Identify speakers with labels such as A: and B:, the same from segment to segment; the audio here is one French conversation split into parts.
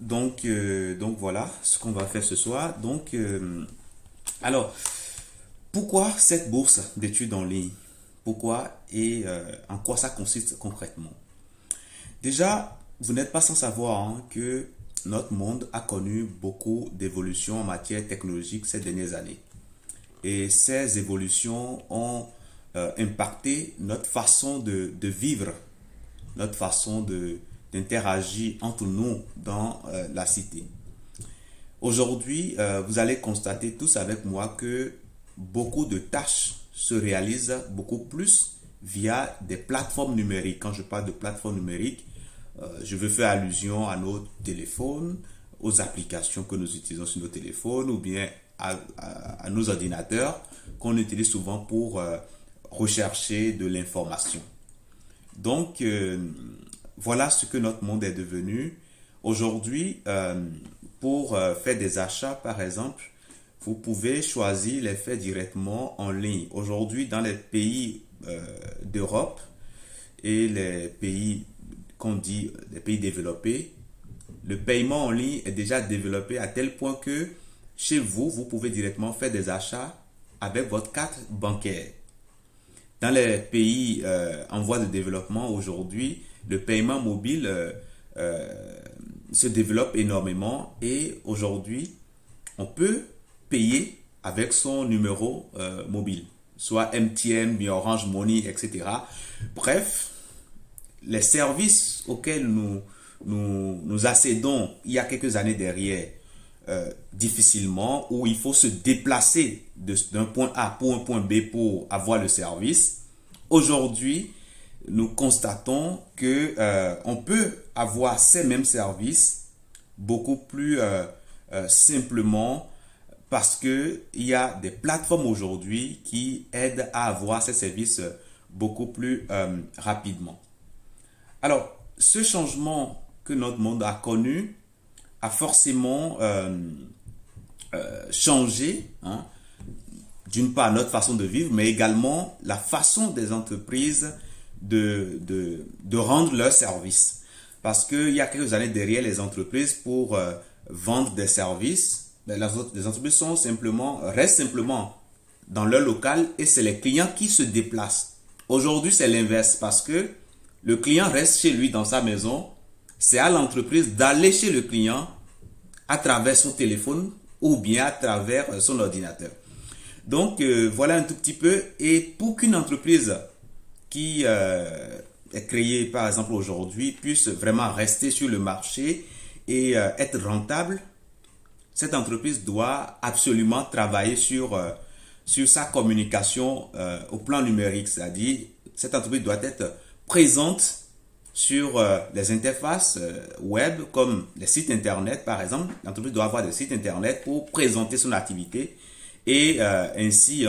A: Donc voilà ce qu'on va faire ce soir. Alors, pourquoi cette bourse d'études en ligne? Pourquoi et en quoi ça consiste concrètement? Déjà, vous n'êtes pas sans savoir que notre monde a connu beaucoup d'évolutions en matière technologique ces dernières années. Et ces évolutions ont impacté notre façon de vivre, notre façon d'interagir entre nous dans la cité. Aujourd'hui, vous allez constater tous avec moi que beaucoup de tâches se réalisent beaucoup plus via des plateformes numériques. Quand je parle de plateformes numériques, je veux faire allusion à nos téléphones, aux applications que nous utilisons sur nos téléphones ou bien à nos ordinateurs qu'on utilise souvent pour rechercher de l'information. Donc, voilà ce que notre monde est devenu. Aujourd'hui, pour faire des achats, par exemple, vous pouvez choisir les faits directement en ligne. Aujourd'hui, dans les pays d'Europe et les pays qu'on dit les pays développés, le paiement en ligne est déjà développé à tel point que chez vous, vous pouvez directement faire des achats avec votre carte bancaire. Dans les pays en voie de développement aujourd'hui, le paiement mobile se développe énormément et aujourd'hui, on peut payer avec son numéro mobile, soit MTN, Orange Money, etc. Bref, les services auxquels nous accédons il y a quelques années derrière, difficilement, où il faut se déplacer d'un point A pour un point B pour avoir le service. Aujourd'hui, nous constatons que on peut avoir ces mêmes services beaucoup plus simplement parce que il y a des plateformes aujourd'hui qui aident à avoir ces services beaucoup plus rapidement. Alors, ce changement que notre monde a connu a forcément changé, d'une part notre façon de vivre, mais également la façon des entreprises de rendre leurs services. Parce qu'il y a quelques années derrière les entreprises pour vendre des services, les entreprises restent simplement dans leur local et c'est les clients qui se déplacent. Aujourd'hui, c'est l'inverse parce que le client reste chez lui dans sa maison. C'est à l'entreprise d'aller chez le client à travers son téléphone ou bien à travers son ordinateur. Donc, voilà un tout petit peu. Et pour qu'une entreprise qui est créée, par exemple, aujourd'hui, puisse vraiment rester sur le marché et être rentable, cette entreprise doit absolument travailler sur sa communication au plan numérique. C'est-à-dire, cette entreprise doit être présente sur les interfaces web comme les sites internet par exemple. L'entreprise doit avoir des sites internet pour présenter son activité et ainsi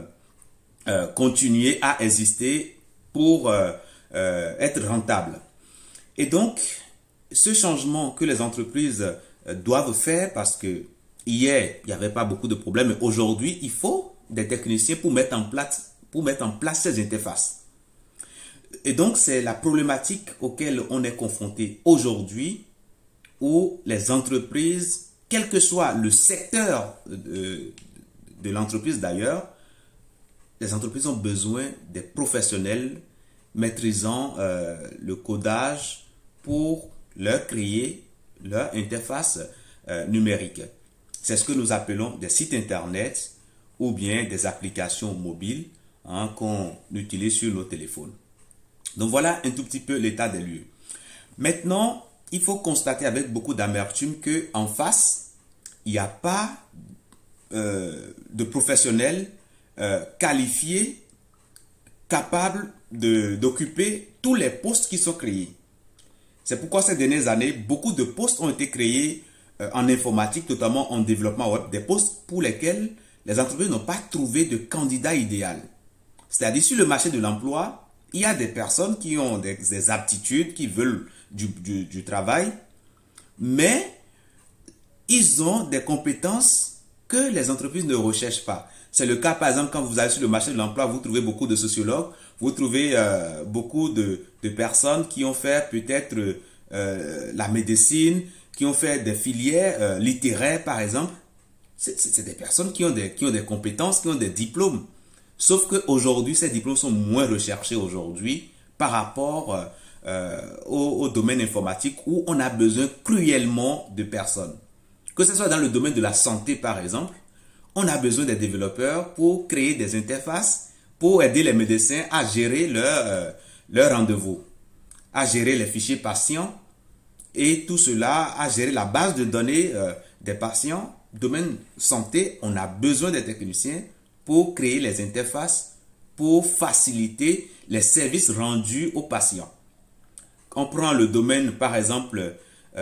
A: continuer à exister pour être rentable. Et donc, ce changement que les entreprises doivent faire, parce que hier, il n'y avait pas beaucoup de problèmes, mais aujourd'hui, il faut des techniciens pour mettre en place ces interfaces. Et donc, c'est la problématique auquel on est confronté aujourd'hui, où les entreprises, quel que soit le secteur de l'entreprise d'ailleurs, les entreprises ont besoin des professionnels maîtrisant le codage pour leur créer leur interface numérique. C'est ce que nous appelons des sites internet ou bien des applications mobiles qu'on utilise sur nos téléphones. Donc voilà un tout petit peu l'état des lieux. Maintenant, il faut constater avec beaucoup d'amertume qu'en face, il n'y a pas de professionnels qualifiés, capables d'occuper tous les postes qui sont créés. C'est pourquoi ces dernières années, beaucoup de postes ont été créés en informatique, notamment en développement web, des postes pour lesquels les entreprises n'ont pas trouvé de candidat idéal. C'est-à-dire sur le marché de l'emploi, il y a des personnes qui ont des aptitudes, qui veulent du travail, mais ils ont des compétences que les entreprises ne recherchent pas. C'est le cas, par exemple, quand vous allez sur le marché de l'emploi, vous trouvez beaucoup de sociologues, vous trouvez beaucoup de personnes qui ont fait peut-être la médecine, qui ont fait des filières littéraires, par exemple. C'est des personnes qui ont des compétences, qui ont des diplômes. Sauf qu'aujourd'hui, ces diplômes sont moins recherchés aujourd'hui par rapport au domaine informatique où on a besoin cruellement de personnes. Que ce soit dans le domaine de la santé, par exemple, on a besoin des développeurs pour créer des interfaces, pour aider les médecins à gérer leur rendez-vous, à gérer les fichiers patients et tout cela, à gérer la base de données des patients. Domaine santé, on a besoin des techniciens pour créer les interfaces, pour faciliter les services rendus aux patients. On prend le domaine, par exemple,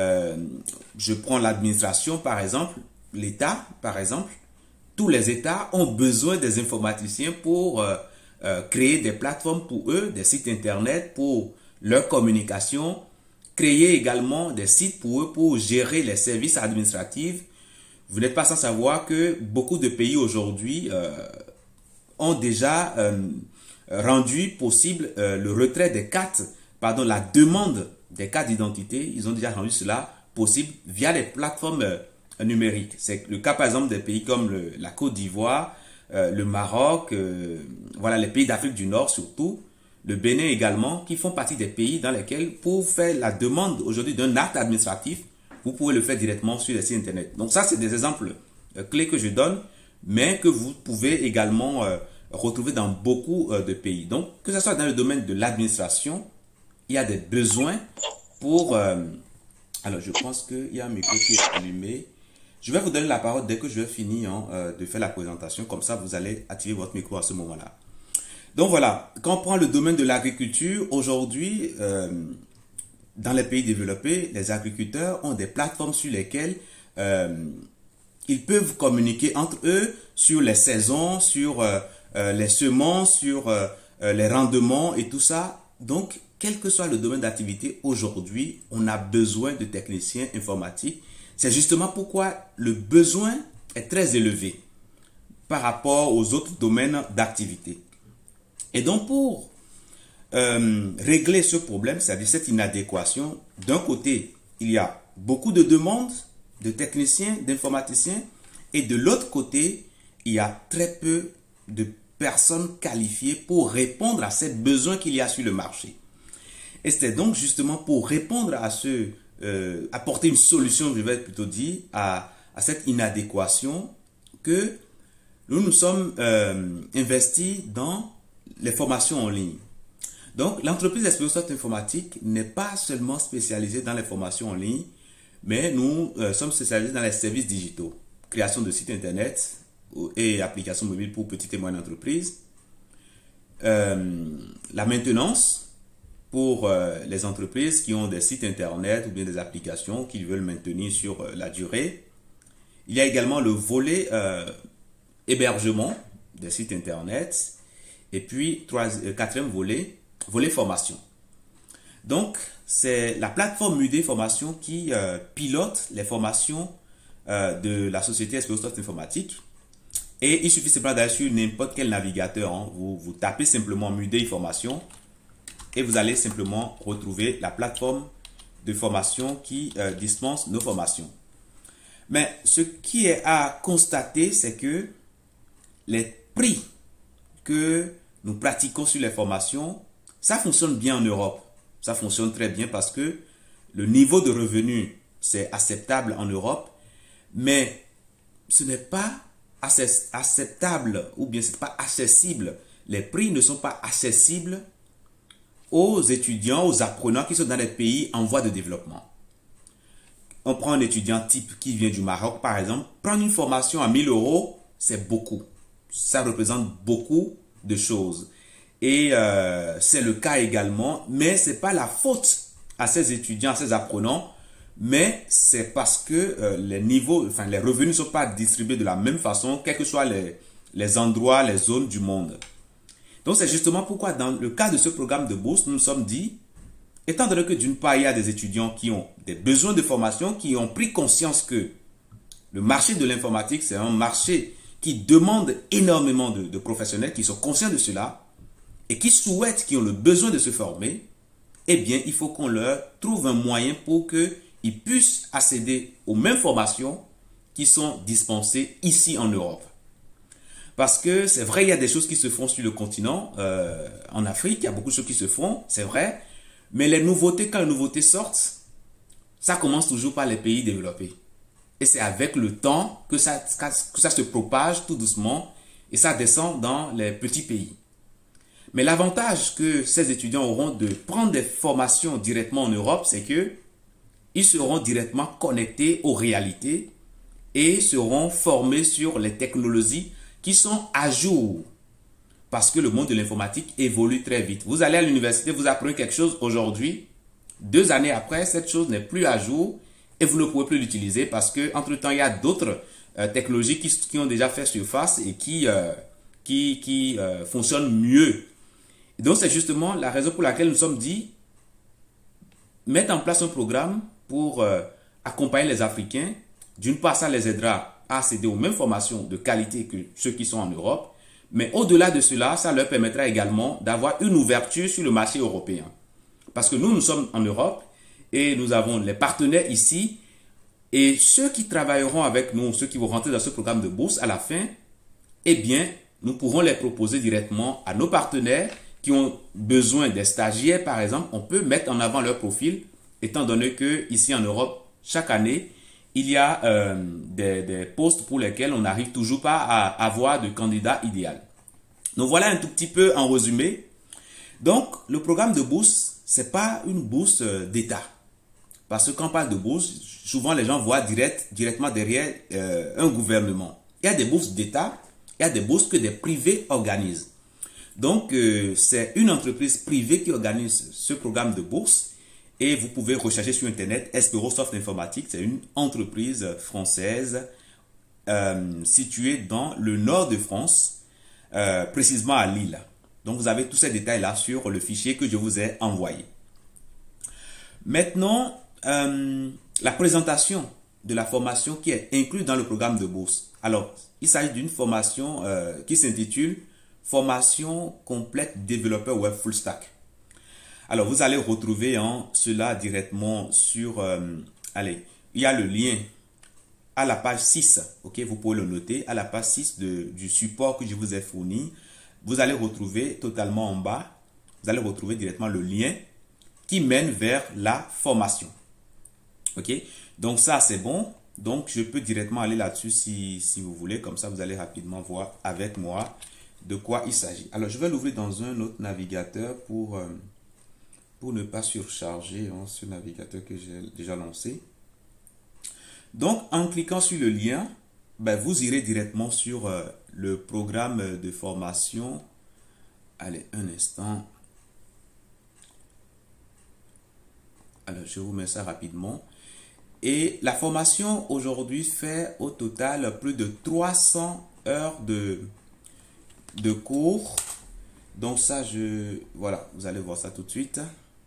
A: je prends l'administration, par exemple, l'État, par exemple. Tous les États ont besoin des informaticiens pour créer des plateformes pour eux, des sites internet pour leur communication, créer également des sites pour eux pour gérer les services administratifs. Vous n'êtes pas sans savoir que beaucoup de pays aujourd'hui ont déjà rendu possible le retrait des cartes, pardon, la demande des cartes d'identité. Ils ont déjà rendu cela possible via les plateformes numériques. C'est le cas par exemple des pays comme la Côte d'Ivoire, le Maroc, voilà les pays d'Afrique du Nord surtout, le Bénin également, qui font partie des pays dans lesquels pour faire la demande aujourd'hui d'un acte administratif, vous pouvez le faire directement sur les sites internet. Donc ça, c'est des exemples clés que je donne, mais que vous pouvez également retrouver dans beaucoup de pays. Donc, que ce soit dans le domaine de l'administration, il y a des besoins pour... alors, je pense qu'il y a un micro qui est allumé. Je vais vous donner la parole dès que je vais finir de faire la présentation. Comme ça, vous allez activer votre micro à ce moment-là. Donc voilà, quand on prend le domaine de l'agriculture, aujourd'hui... dans les pays développés, les agriculteurs ont des plateformes sur lesquelles ils peuvent communiquer entre eux sur les saisons, sur les semences, sur les rendements et tout ça. Donc, quel que soit le domaine d'activité, aujourd'hui, on a besoin de techniciens informatiques. C'est justement pourquoi le besoin est très élevé par rapport aux autres domaines d'activité. Et donc, pour régler ce problème, c'est-à-dire cette inadéquation, d'un côté, il y a beaucoup de demandes de techniciens, d'informaticiens, et de l'autre côté, il y a très peu de personnes qualifiées pour répondre à ces besoins qu'il y a sur le marché. Et c'était donc justement pour répondre à apporter une solution, je vais plutôt dire, à cette inadéquation que nous nous sommes investis dans les formations en ligne. Donc, l'entreprise Experisoft Informatique n'est pas seulement spécialisée dans les formations en ligne, mais nous sommes spécialisés dans les services digitaux, création de sites internet et applications mobiles pour petites et moyennes entreprises, la maintenance pour les entreprises qui ont des sites internet ou bien des applications qu'ils veulent maintenir sur la durée. Il y a également le volet hébergement des sites internet et puis quatrième volet formation. Donc, c'est la plateforme UD Formation qui pilote les formations de la société Experisoft Informatique. Et il suffit simplement d'aller sur n'importe quel navigateur. Hein. Vous tapez simplement UD Formation et vous allez simplement retrouver la plateforme de formation qui dispense nos formations. Mais ce qui est à constater, c'est que les prix que nous pratiquons sur les formations, ça fonctionne bien en Europe. Ça fonctionne très bien parce que le niveau de revenu, c'est acceptable en Europe, mais ce n'est pas acceptable ou bien ce n'est pas accessible. Les prix ne sont pas accessibles aux étudiants, aux apprenants qui sont dans les pays en voie de développement. On prend un étudiant type qui vient du Maroc, par exemple. Prendre une formation à 1 000 €, c'est beaucoup. Ça représente beaucoup de choses. Et c'est le cas également, mais ce n'est pas la faute à ces étudiants, à ces apprenants, mais c'est parce que les niveaux, enfin les revenus ne sont pas distribués de la même façon, quels que soient les endroits, les zones du monde. Donc c'est justement pourquoi dans le cas de ce programme de bourse, nous nous sommes dit, étant donné que d'une part, il y a des étudiants qui ont des besoins de formation, qui ont pris conscience que le marché de l'informatique, c'est un marché qui demande énormément de professionnels qui sont conscients de cela et qui souhaitent, qui ont le besoin de se former, eh bien, il faut qu'on leur trouve un moyen pour qu'ils ils puissent accéder aux mêmes formations qui sont dispensées ici en Europe. Parce que c'est vrai, il y a des choses qui se font sur le continent, en Afrique, il y a beaucoup de choses qui se font, c'est vrai. Mais les nouveautés, quand les nouveautés sortent, ça commence toujours par les pays développés. Et c'est avec le temps que ça se propage tout doucement et ça descend dans les petits pays. Mais l'avantage que ces étudiants auront de prendre des formations directement en Europe, c'est que ils seront directement connectés aux réalités et seront formés sur les technologies qui sont à jour. Parce que le monde de l'informatique évolue très vite. Vous allez à l'université, vous apprenez quelque chose aujourd'hui, 2 années après, cette chose n'est plus à jour et vous ne pouvez plus l'utiliser parce que entre-temps, il y a d'autres technologies qui ont déjà fait surface et qui fonctionnent mieux. Et donc, c'est justement la raison pour laquelle nous sommes dit mettre en place un programme pour accompagner les Africains. D'une part, ça les aidera à accéder aux mêmes formations de qualité que ceux qui sont en Europe. Mais au-delà de cela, ça leur permettra également d'avoir une ouverture sur le marché européen. Parce que nous sommes en Europe et nous avons les partenaires ici. Et ceux qui travailleront avec nous, ceux qui vont rentrer dans ce programme de bourse à la fin, eh bien, nous pourrons les proposer directement à nos partenaires qui ont besoin des stagiaires, par exemple. On peut mettre en avant leur profil, étant donné que ici en Europe, chaque année, il y a des postes pour lesquels on n'arrive toujours pas à avoir de candidat idéal. Donc voilà un tout petit peu en résumé. Donc le programme de bourse, c'est pas une bourse d'État. Parce que quand on parle de bourse, souvent les gens voient directement derrière un gouvernement. Il y a des bourses d'État, il y a des bourses que des privés organisent. Donc c'est une entreprise privée qui organise ce programme de bourse. Et vous pouvez rechercher sur Internet, Esperosoft Informatique, c'est une entreprise française située dans le nord de France, précisément à Lille. Donc vous avez tous ces détails-là sur le fichier que je vous ai envoyé. Maintenant, la présentation de la formation qui est inclue dans le programme de bourse. Alors, il s'agit d'une formation qui s'intitule « Formation complète développeur web full stack ». Alors, vous allez retrouver cela directement sur... allez, il y a le lien à la page 6. Ok, vous pouvez le noter. À la page 6 du support que je vous ai fourni, vous allez retrouver totalement en bas, vous allez retrouver directement le lien qui mène vers la formation. Ok, donc ça, c'est bon. Donc, je peux directement aller là-dessus si vous voulez. Comme ça, vous allez rapidement voir avec moi de quoi il s'agit. Alors, je vais l'ouvrir dans un autre navigateur pour ne pas surcharger ce navigateur que j'ai déjà lancé. Donc, en cliquant sur le lien, vous irez directement sur le programme de formation. Allez, un instant. Alors, je vous mets ça rapidement. Et la formation aujourd'hui fait au total plus de 300 heures de cours. Donc ça, voilà, vous allez voir ça tout de suite.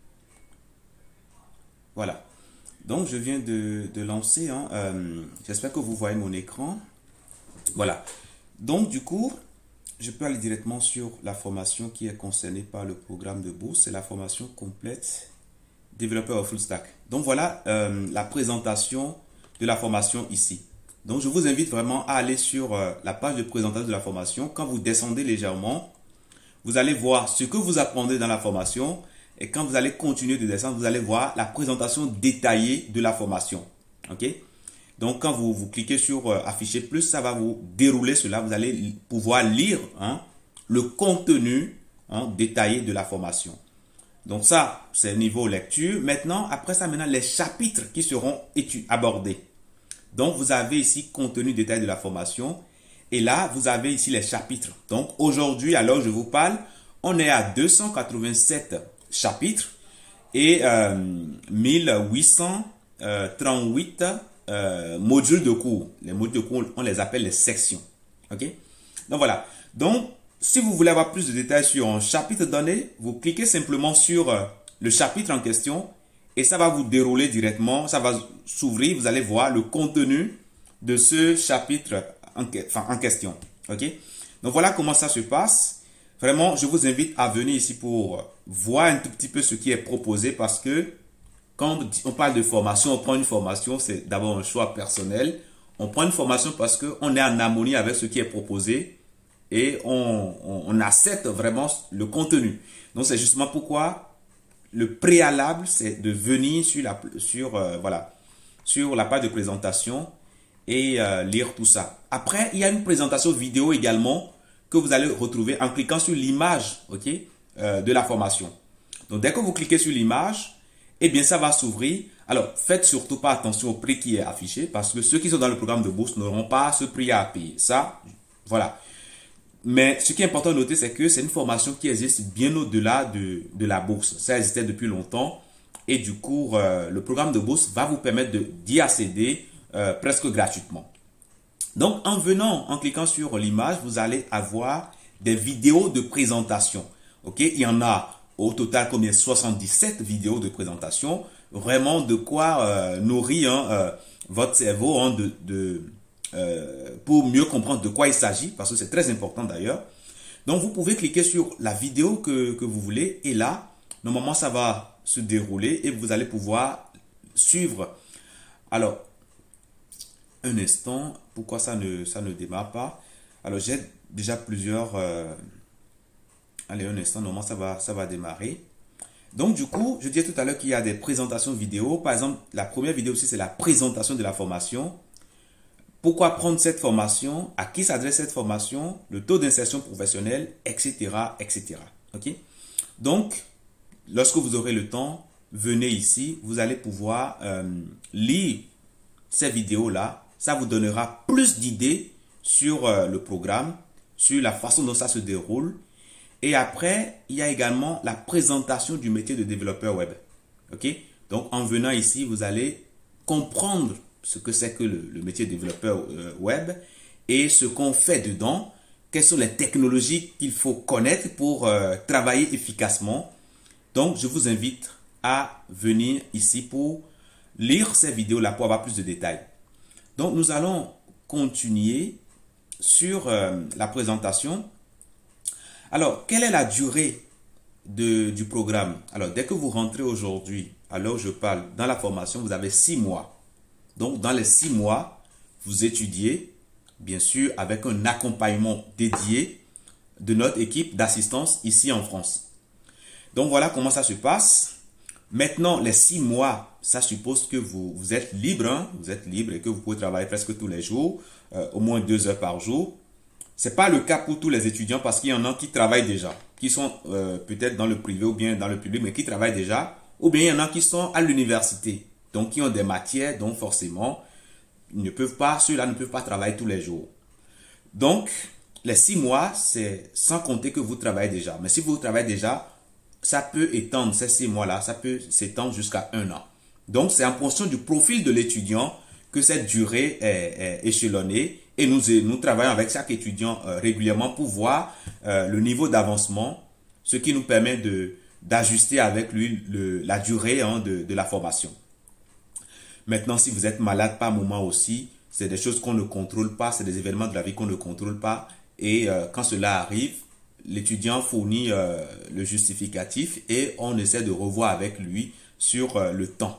A: Voilà. Donc, je viens de lancer. J'espère que vous voyez mon écran. Voilà. Donc, du coup, je peux aller directement sur la formation qui est concernée par le programme de bourse. C'est la formation complète développeur full stack. Donc, voilà la présentation de la formation ici. Donc, je vous invite vraiment à aller sur la page de présentation de la formation. Quand vous descendez légèrement, vous allez voir ce que vous apprenez dans la formation. Et quand vous allez continuer de descendre, vous allez voir la présentation détaillée de la formation. OK? Donc, quand vous cliquez sur afficher plus, ça va vous dérouler cela. Vous allez pouvoir lire le contenu détaillé de la formation. Donc, ça, c'est niveau lecture. Maintenant, après ça, les chapitres qui seront abordés. Donc, vous avez ici contenu détaillé de la formation. Et là, vous avez ici les chapitres. Donc, aujourd'hui, alors je vous parle, on est à 287 chapitres et 1838 modules de cours. Les modules de cours, on les appelle les sections. OK? Donc, voilà. Donc, si vous voulez avoir plus de détails sur un chapitre donné, vous cliquez simplement sur le chapitre en question et ça va vous dérouler directement. Ça va s'ouvrir. Vous allez voir le contenu de ce chapitre en question. OK? Donc, voilà comment ça se passe. Vraiment, je vous invite à venir ici pour voir un tout petit peu ce qui est proposé parce que quand on parle de formation, on prend une formation, c'est d'abord un choix personnel. On prend une formation parce qu'on est en harmonie avec ce qui est proposé et on accepte vraiment le contenu. Donc, c'est justement pourquoi le préalable, c'est de venir sur la page de présentation et lire tout ça. Après, il y a une présentation vidéo également que vous allez retrouver en cliquant sur l'image, ok, de la formation. Donc, dès que vous cliquez sur l'image, eh bien, ça va s'ouvrir. Alors, faites surtout pas attention au prix qui est affiché parce que ceux qui sont dans le programme de bourse n'auront pas ce prix à payer. Ça, voilà. Mais ce qui est important de noter, c'est que c'est une formation qui existe bien au-delà de la bourse. Ça existait depuis longtemps. Et du coup, le programme de bourse va vous permettre d'y accéder presque gratuitement. Donc, en cliquant sur l'image, vous allez avoir des vidéos de présentation. Ok, il y en a au total combien? 77 vidéos de présentation. Vraiment de quoi nourrir votre cerveau pour mieux comprendre de quoi il s'agit, parce que c'est très important d'ailleurs. Donc, vous pouvez cliquer sur la vidéo que vous voulez et là, normalement, ça va se dérouler et vous allez pouvoir suivre. Alors, un instant, pourquoi ça ne démarre pas? Alors, j'ai déjà plusieurs... allez, un instant, normalement, ça va démarrer. Donc, du coup, je disais tout à l'heure qu'il y a des présentations vidéo. Par exemple, la première vidéo aussi, c'est la présentation de la formation. Pourquoi prendre cette formation? À qui s'adresse cette formation? Le taux d'insertion professionnelle, etc., etc. Ok? Donc, lorsque vous aurez le temps, venez ici. Vous allez pouvoir lire ces vidéos-là. Ça vous donnera plus d'idées sur le programme, sur la façon dont ça se déroule. Et après, il y a également la présentation du métier de développeur web. Ok? Donc, en venant ici, vous allez comprendre ce que c'est que le métier de développeur web et ce qu'on fait dedans, quelles sont les technologies qu'il faut connaître pour travailler efficacement. Donc, je vous invite à venir ici pour lire ces vidéos-là pour avoir plus de détails. Donc, nous allons continuer sur la présentation. Alors, quelle est la durée du programme? Alors, dès que vous rentrez aujourd'hui, alors je parle dans la formation, vous avez 6 mois. Donc, dans les 6 mois, vous étudiez, bien sûr, avec un accompagnement dédié de notre équipe d'assistance ici en France. Donc, voilà comment ça se passe. Maintenant, les 6 mois, ça suppose que vous êtes libre, hein? Vous êtes libre et que vous pouvez travailler presque tous les jours, au moins 2 heures par jour. Ce n'est pas le cas pour tous les étudiants parce qu'il y en a qui travaillent déjà, qui sont peut-être dans le privé ou bien dans le public, mais qui travaillent déjà. Ou bien il y en a qui sont à l'université, donc qui ont des matières, donc forcément, ceux-là ne peuvent pas travailler tous les jours. Donc, les 6 mois, c'est sans compter que vous travaillez déjà. Mais si vous travaillez déjà, ça peut étendre ces 6 mois-là, ça peut s'étendre jusqu'à 1 an. Donc, c'est en fonction du profil de l'étudiant que cette durée est échelonnée. Et nous travaillons avec chaque étudiant régulièrement pour voir le niveau d'avancement, ce qui nous permet d'ajuster avec lui la durée de la formation. Maintenant, si vous êtes malade par moment aussi, c'est des choses qu'on ne contrôle pas, c'est des événements de la vie qu'on ne contrôle pas. Et quand cela arrive, l'étudiant fournit le justificatif et on essaie de revoir avec lui sur le temps.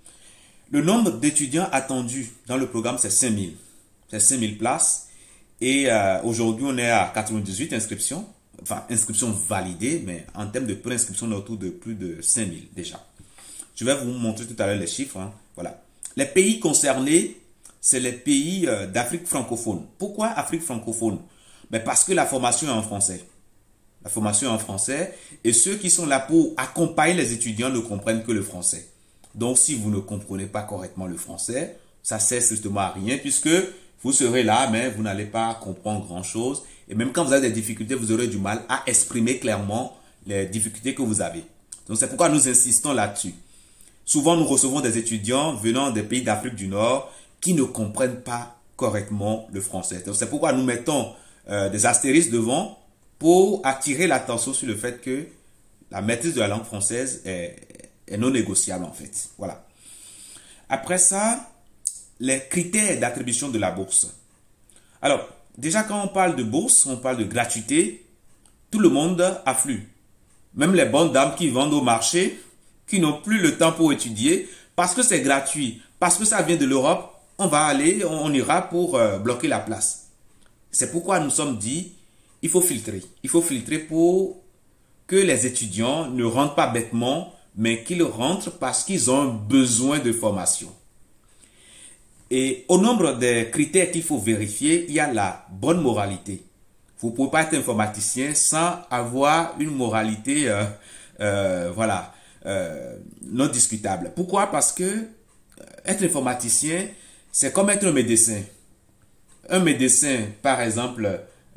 A: Le nombre d'étudiants attendus dans le programme, c'est 5000. C'est 5000 places. Et aujourd'hui, on est à 98 inscriptions. Enfin, inscriptions validées, mais en termes de préinscription, on est autour de plus de 5000 déjà. Je vais vous montrer tout à l'heure les chiffres. Hein. Voilà. Les pays concernés, c'est les pays d'Afrique francophone. Pourquoi Afrique francophone? Ben parce que la formation est en français. La formation est en français et ceux qui sont là pour accompagner les étudiants ne comprennent que le français. Donc, si vous ne comprenez pas correctement le français, ça ne sert strictement à rien puisque vous serez là, mais vous n'allez pas comprendre grand-chose. Et même quand vous avez des difficultés, vous aurez du mal à exprimer clairement les difficultés que vous avez. Donc, c'est pourquoi nous insistons là-dessus. Souvent, nous recevons des étudiants venant des pays d'Afrique du Nord qui ne comprennent pas correctement le français. Donc, c'est pourquoi nous mettons des astérisques devant pour attirer l'attention sur le fait que la maîtrise de la langue française est non négociable en fait. Voilà. Après ça, les critères d'attribution de la bourse. Alors, déjà quand on parle de bourse, on parle de gratuité, tout le monde afflue. Même les bonnes dames qui vendent au marché, qui n'ont plus le temps pour étudier, parce que c'est gratuit, parce que ça vient de l'Europe, on ira pour bloquer la place. C'est pourquoi nous sommes dit, il faut filtrer. Il faut filtrer pour que les étudiants ne rentrent pas bêtement, mais qu'ils rentrent parce qu'ils ont un besoin de formation. Et au nombre des critères qu'il faut vérifier, il y a la bonne moralité. Vous ne pouvez pas être informaticien sans avoir une moralité non discutable. Pourquoi? Parce que être informaticien, c'est comme être un médecin. Un médecin, par exemple,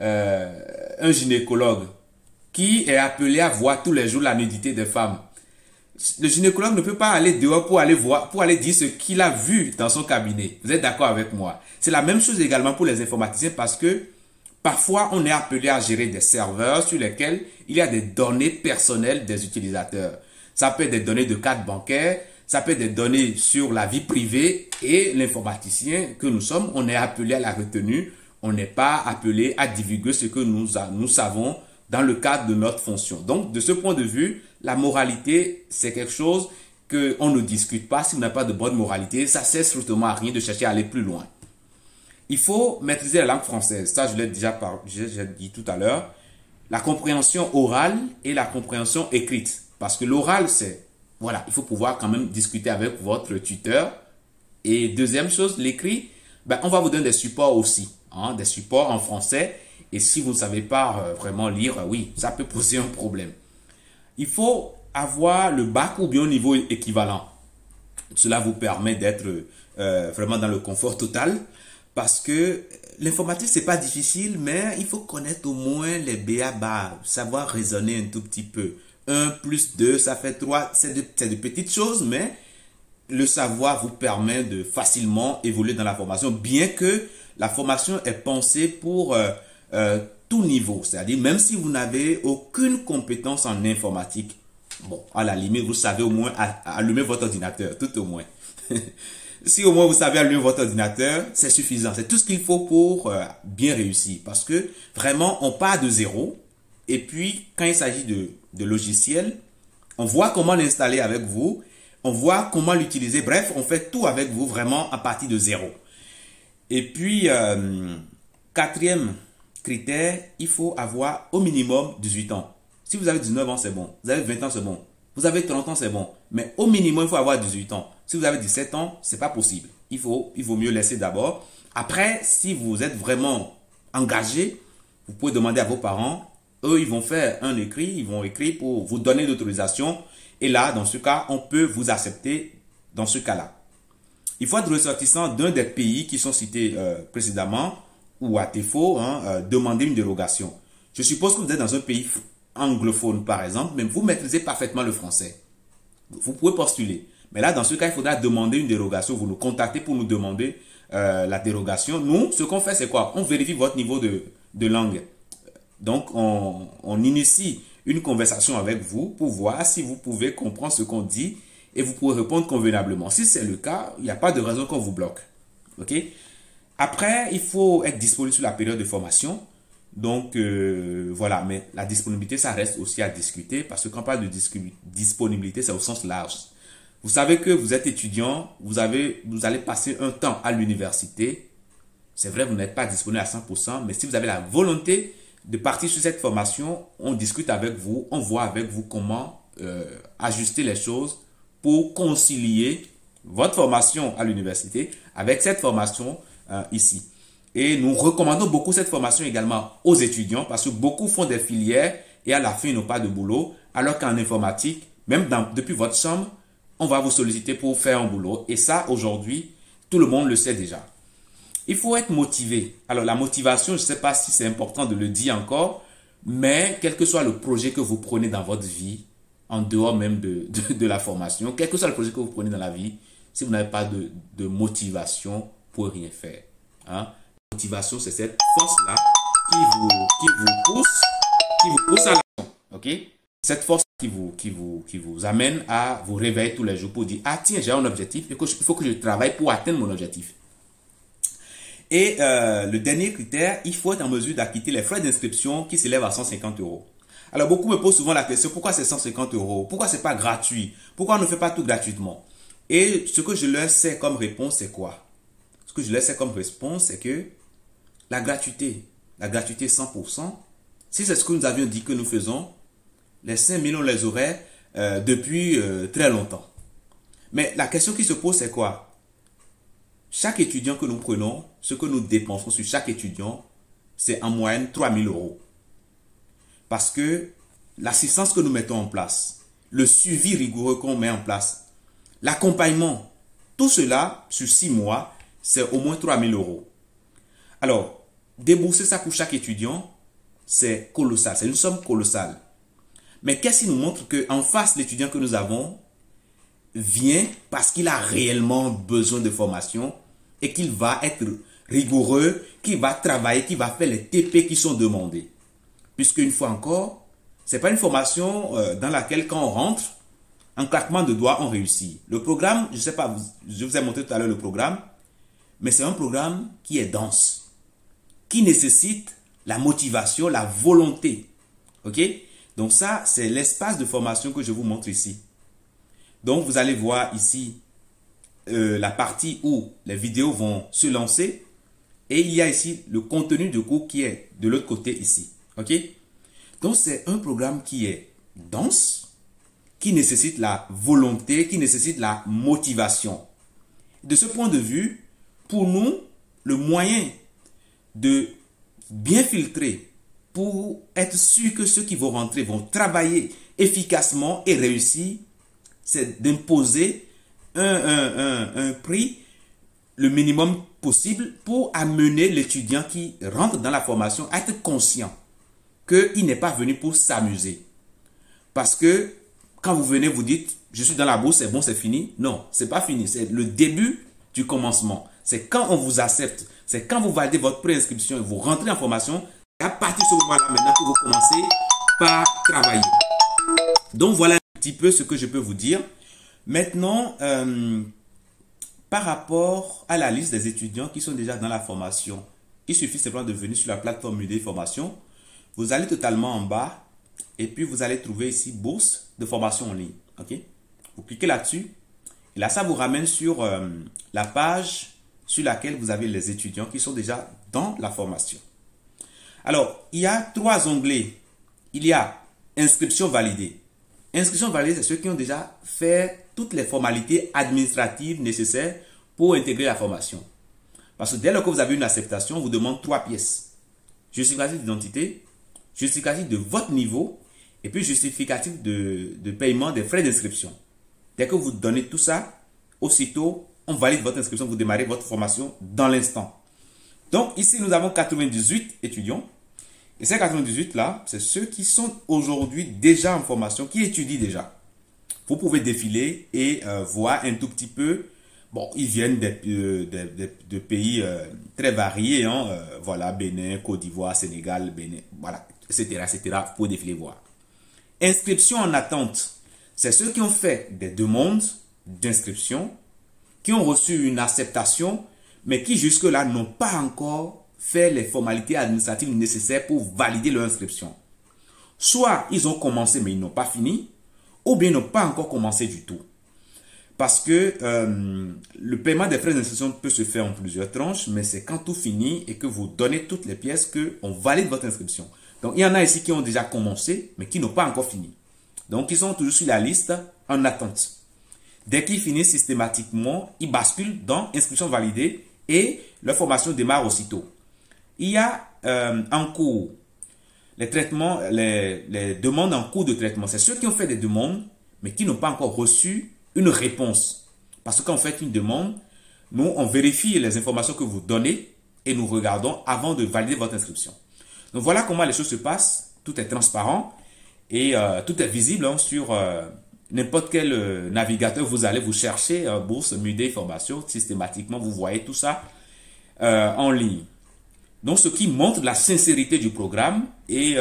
A: un gynécologue qui est appelé à voir tous les jours la nudité des femmes. Le gynécologue ne peut pas aller dehors pour aller dire ce qu'il a vu dans son cabinet. Vous êtes d'accord avec moi? C'est la même chose également pour les informaticiens parce que parfois on est appelé à gérer des serveurs sur lesquels il y a des données personnelles des utilisateurs. Ça peut être des données de carte bancaire, ça peut être des données sur la vie privée et l'informaticien que nous sommes, on est appelé à la retenue, on n'est pas appelé à divulguer ce que nous savons dans le cadre de notre fonction. Donc, de ce point de vue, la moralité, c'est quelque chose qu'on ne discute pas. Si vous n'avez pas de bonne moralité, ça ne sert strictement à rien de chercher à aller plus loin. Il faut maîtriser la langue française. Ça, je l'ai déjà dit tout à l'heure. La compréhension orale et la compréhension écrite. Parce que l'oral, c'est, voilà, il faut pouvoir quand même discuter avec votre tuteur. Et deuxième chose, l'écrit, on va vous donner des supports aussi, des supports en français. Et si vous ne savez pas vraiment lire, oui, ça peut poser un problème. Il faut avoir le bac ou bien au niveau équivalent. Cela vous permet d'être vraiment dans le confort total. Parce que l'informatique, c'est pas difficile, mais il faut connaître au moins les b.a.-ba, savoir raisonner un tout petit peu. 1 plus 2, ça fait 3. C'est de petites choses, mais le savoir vous permet de facilement évoluer dans la formation, bien que la formation est pensée pour tout niveau. C'est-à-dire, même si vous n'avez aucune compétence en informatique, bon, à la limite, vous savez au moins allumer votre ordinateur, tout au moins. Si au moins vous savez allumer votre ordinateur, c'est suffisant. C'est tout ce qu'il faut pour bien réussir. Parce que vraiment, on part de zéro. Et puis, quand il s'agit de logiciels, on voit comment l'installer avec vous. On voit comment l'utiliser. Bref, on fait tout avec vous vraiment à partir de zéro. Et puis, quatrième critère, il faut avoir au minimum 18 ans. Si vous avez 19 ans, c'est bon. Vous avez 20 ans, c'est bon. Vous avez 30 ans, c'est bon. Mais au minimum, il faut avoir 18 ans. Si vous avez 17 ans, c'est pas possible. Il vaut mieux laisser d'abord. Après, si vous êtes vraiment engagé, vous pouvez demander à vos parents. Eux, ils vont faire un écrit. Ils vont écrire pour vous donner l'autorisation. Et là, dans ce cas, on peut vous accepter dans ce cas-là. Il faut être ressortissant d'un des pays qui sont cités précédemment ou à défaut, demander une dérogation. Je suppose que vous êtes dans un pays anglophone, par exemple, mais vous maîtrisez parfaitement le français. Vous pouvez postuler. Mais là, dans ce cas, il faudra demander une dérogation. Vous nous contactez pour nous demander la dérogation. Nous, ce qu'on fait, c'est quoi? On vérifie votre niveau de langue. Donc, on initie une conversation avec vous pour voir si vous pouvez comprendre ce qu'on dit et vous pouvez répondre convenablement. Si c'est le cas, il n'y a pas de raison qu'on vous bloque. OK? Après, il faut être disponible sur la période de formation. Donc, voilà. Mais la disponibilité, ça reste aussi à discuter parce que quand on parle de disponibilité, c'est au sens large. Vous savez que vous êtes étudiant, vous allez passer un temps à l'université. C'est vrai, vous n'êtes pas disponible à 100%, mais si vous avez la volonté de partir sur cette formation, on discute avec vous, on voit avec vous comment ajuster les choses pour concilier votre formation à l'université avec cette formation ici. Et nous recommandons beaucoup cette formation également aux étudiants parce que beaucoup font des filières et à la fin, ils n'ont pas de boulot. Alors qu'en informatique, même depuis votre chambre, on va vous solliciter pour faire un boulot. Et ça, aujourd'hui, tout le monde le sait déjà. Il faut être motivé. Alors, la motivation, je ne sais pas si c'est important de le dire encore, mais quel que soit le projet que vous prenez dans votre vie, en dehors même de la formation, quel que soit le projet que vous prenez dans la vie, si vous n'avez pas de motivation, vous ne pouvez rien faire. La motivation, c'est cette force-là qui vous pousse à l'action. OK? Cette force qui vous amène à vous réveiller tous les jours pour dire « Ah tiens, j'ai un objectif, il faut que je travaille pour atteindre mon objectif. » Et le dernier critère, il faut être en mesure d'acquitter les frais d'inscription qui s'élèvent à 150 €. Alors, beaucoup me posent souvent la question, pourquoi c'est 150 euros? Pourquoi c'est pas gratuit? Pourquoi on ne fait pas tout gratuitement? Et ce que je leur sais comme réponse, c'est quoi? Ce que je leur sais comme réponse, c'est que la gratuité 100%, si c'est ce que nous avions dit que nous faisons, les 5 000, on les aurait depuis très longtemps. Mais la question qui se pose, c'est quoi? Chaque étudiant que nous prenons, ce que nous dépensons sur chaque étudiant, c'est en moyenne 3 000 euros. Parce que l'assistance que nous mettons en place, le suivi rigoureux qu'on met en place, l'accompagnement, tout cela sur 6 mois, c'est au moins 3 000 euros. Alors, débourser ça pour chaque étudiant, c'est colossal, c'est une somme colossale. Mais qu'est-ce qui nous montre qu'en face, l'étudiant que nous avons vient parce qu'il a réellement besoin de formation et qu'il va être rigoureux, qu'il va travailler, qu'il va faire les TP qui sont demandés. Puisque une fois encore, ce n'est pas une formation dans laquelle quand on rentre, en claquement de doigts, on réussit. Le programme, je ne sais pas, je vous ai montré tout à l'heure le programme, mais c'est un programme qui est dense, qui nécessite la motivation, la volonté. Ok? Donc ça, c'est l'espace de formation que je vous montre ici. Donc vous allez voir ici la partie où les vidéos vont se lancer. Et il y a ici le contenu du cours qui est de l'autre côté ici. Ok? Donc c'est un programme qui est dense, qui nécessite la volonté, qui nécessite la motivation. De ce point de vue, pour nous, le moyen de bien filtrer pour être sûr que ceux qui vont rentrer vont travailler efficacement et réussir, c'est d'imposer un prix le minimum possible pour amener l'étudiant qui rentre dans la formation à être conscient qu'il n'est pas venu pour s'amuser. Parce que quand vous venez, vous dites, je suis dans la bourse, c'est bon, c'est fini. Non, c'est pas fini. C'est le début du commencement. C'est quand on vous accepte. C'est quand vous validez votre préinscription et vous rentrez en formation. Et à partir de ce moment-là, maintenant que vous commencez par travailler. Donc, voilà un petit peu ce que je peux vous dire. Maintenant, par rapport à la liste des étudiants qui sont déjà dans la formation, il suffit simplement de venir sur la plateforme Udemy Formation. Vous allez totalement en bas et puis vous allez trouver ici bourse de formation en ligne. Ok? Vous cliquez là-dessus et là, ça vous ramène sur la page sur laquelle vous avez les étudiants qui sont déjà dans la formation. Alors, il y a 3 onglets. Il y a inscription validée. Inscription validée, c'est ceux qui ont déjà fait toutes les formalités administratives nécessaires pour intégrer la formation. Parce que dès lors que vous avez une acceptation, on vous demande 3 pièces. Justificatif d'identité, justificatif de votre niveau et puis justificatif de paiement des frais d'inscription. Dès que vous donnez tout ça, aussitôt, on valide votre inscription, vous démarrez votre formation dans l'instant. Donc ici, nous avons 98 étudiants. Et ces 98-là, c'est ceux qui sont aujourd'hui déjà en formation, qui étudient déjà. Vous pouvez défiler et voir un tout petit peu. Bon, ils viennent de pays très variés. Hein, voilà, Bénin, Côte d'Ivoire, Sénégal, Bénin, voilà, etc., etc. Vous pouvez défiler voir. Inscription en attente. C'est ceux qui ont fait des demandes d'inscription, qui ont reçu une acceptation, mais qui jusque-là n'ont pas encore fait les formalités administratives nécessaires pour valider leur inscription. Soit ils ont commencé mais ils n'ont pas fini, ou bien ils n'ont pas encore commencé du tout. Parce que le paiement des frais d'inscription peut se faire en plusieurs tranches, mais c'est quand tout finit et que vous donnez toutes les pièces qu'on valide votre inscription. Donc il y en a ici qui ont déjà commencé, mais qui n'ont pas encore fini. Donc ils sont toujours sur la liste en attente. Dès qu'ils finissent systématiquement, ils basculent dans inscription validée et leur formation démarre aussitôt. Il y a en cours les traitements, les demandes en cours de traitement. C'est ceux qui ont fait des demandes, mais qui n'ont pas encore reçu une réponse. Parce que quand on fait une demande, nous, on vérifie les informations que vous donnez et nous regardons avant de valider votre inscription. Donc voilà comment les choses se passent. Tout est transparent et tout est visible hein, sur n'importe quel navigateur. Vous allez vous chercher bourse, Udemy Formation. Systématiquement, vous voyez tout ça en ligne. Donc, ce qui montre la sincérité du programme et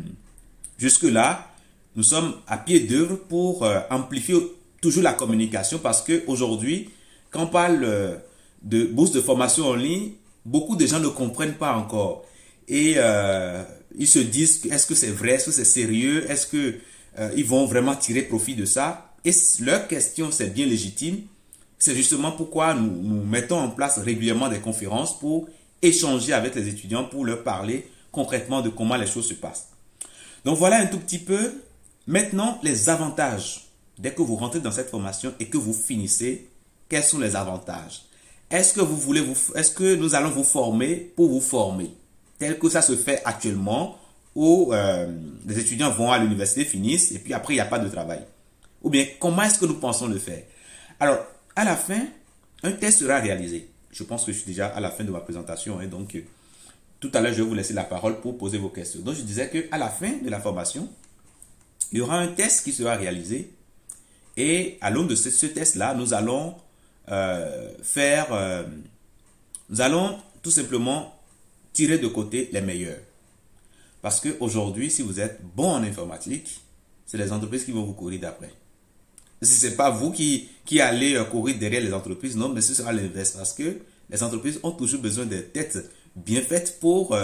A: jusque-là, nous sommes à pied d'œuvre pour amplifier toujours la communication parce qu'aujourd'hui, quand on parle de bourse de formation en ligne, beaucoup de gens ne comprennent pas encore. Et ils se disent, est-ce que c'est vrai, est-ce que c'est sérieux, est-ce que ils vont vraiment tirer profit de ça? Et leur question, c'est bien légitime. C'est justement pourquoi nous mettons en place régulièrement des conférences pour échanger avec les étudiants, pour leur parler concrètement de comment les choses se passent. Donc voilà un tout petit peu. Maintenant, les avantages. Dès que vous rentrez dans cette formation et que vous finissez, quels sont les avantages? Est-ce que nous allons vous former pour vous former, tel que ça se fait actuellement, où les étudiants vont à l'université, finissent, et puis après, il n'y a pas de travail? Ou bien, comment est-ce que nous pensons le faire? Alors, à la fin, un test sera réalisé. Je pense que je suis déjà à la fin de ma présentation, hein, donc tout à l'heure, je vais vous laisser la parole pour poser vos questions. Donc, je disais qu'à la fin de la formation, il y aura un test qui sera réalisé, et à l'aune de ce test-là, nous allons nous allons tout simplement tirer de côté les meilleurs. Parce qu'aujourd'hui, si vous êtes bon en informatique, c'est les entreprises qui vont vous courir d'après. Ce n'est pas vous qui allez courir derrière les entreprises, non, mais ce sera l'inverse. Parce que les entreprises ont toujours besoin de têtes bien faites pour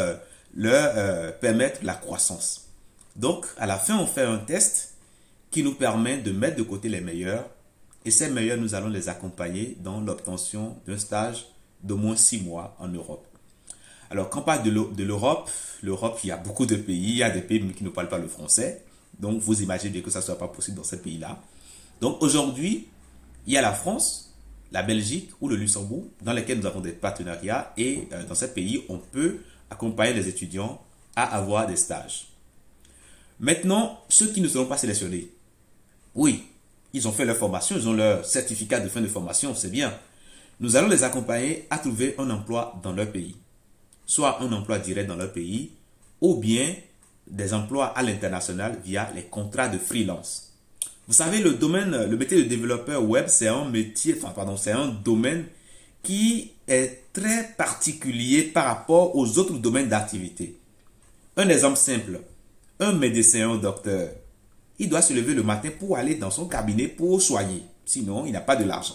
A: leur permettre la croissance. Donc, à la fin, on fait un test qui nous permet de mettre de côté les meilleurs. Et ces meilleurs, nous allons les accompagner dans l'obtention d'un stage d'au moins 6 mois en Europe. Alors, quand on parle de l'Europe, il y a beaucoup de pays. Il y a des pays qui ne parlent pas le français. Donc, vous imaginez que ça ne soit pas possible dans ces pays-là. Donc, aujourd'hui, il y a la France, la Belgique ou le Luxembourg, dans lesquels nous avons des partenariats. Et dans ces pays, on peut accompagner les étudiants à avoir des stages. Maintenant, ceux qui ne seront pas sélectionnés, oui, ils ont fait leur formation, ils ont leur certificat de fin de formation, c'est bien. Nous allons les accompagner à trouver un emploi dans leur pays. Soit un emploi direct dans leur pays, ou bien des emplois à l'international via les contrats de freelance. Vous savez, le métier de développeur web, c'est un métier, c'est un domaine qui est très particulier par rapport aux autres domaines d'activité. Un exemple simple, un médecin, un docteur, il doit se lever le matin pour aller dans son cabinet pour soigner. Sinon, il n'a pas de l'argent.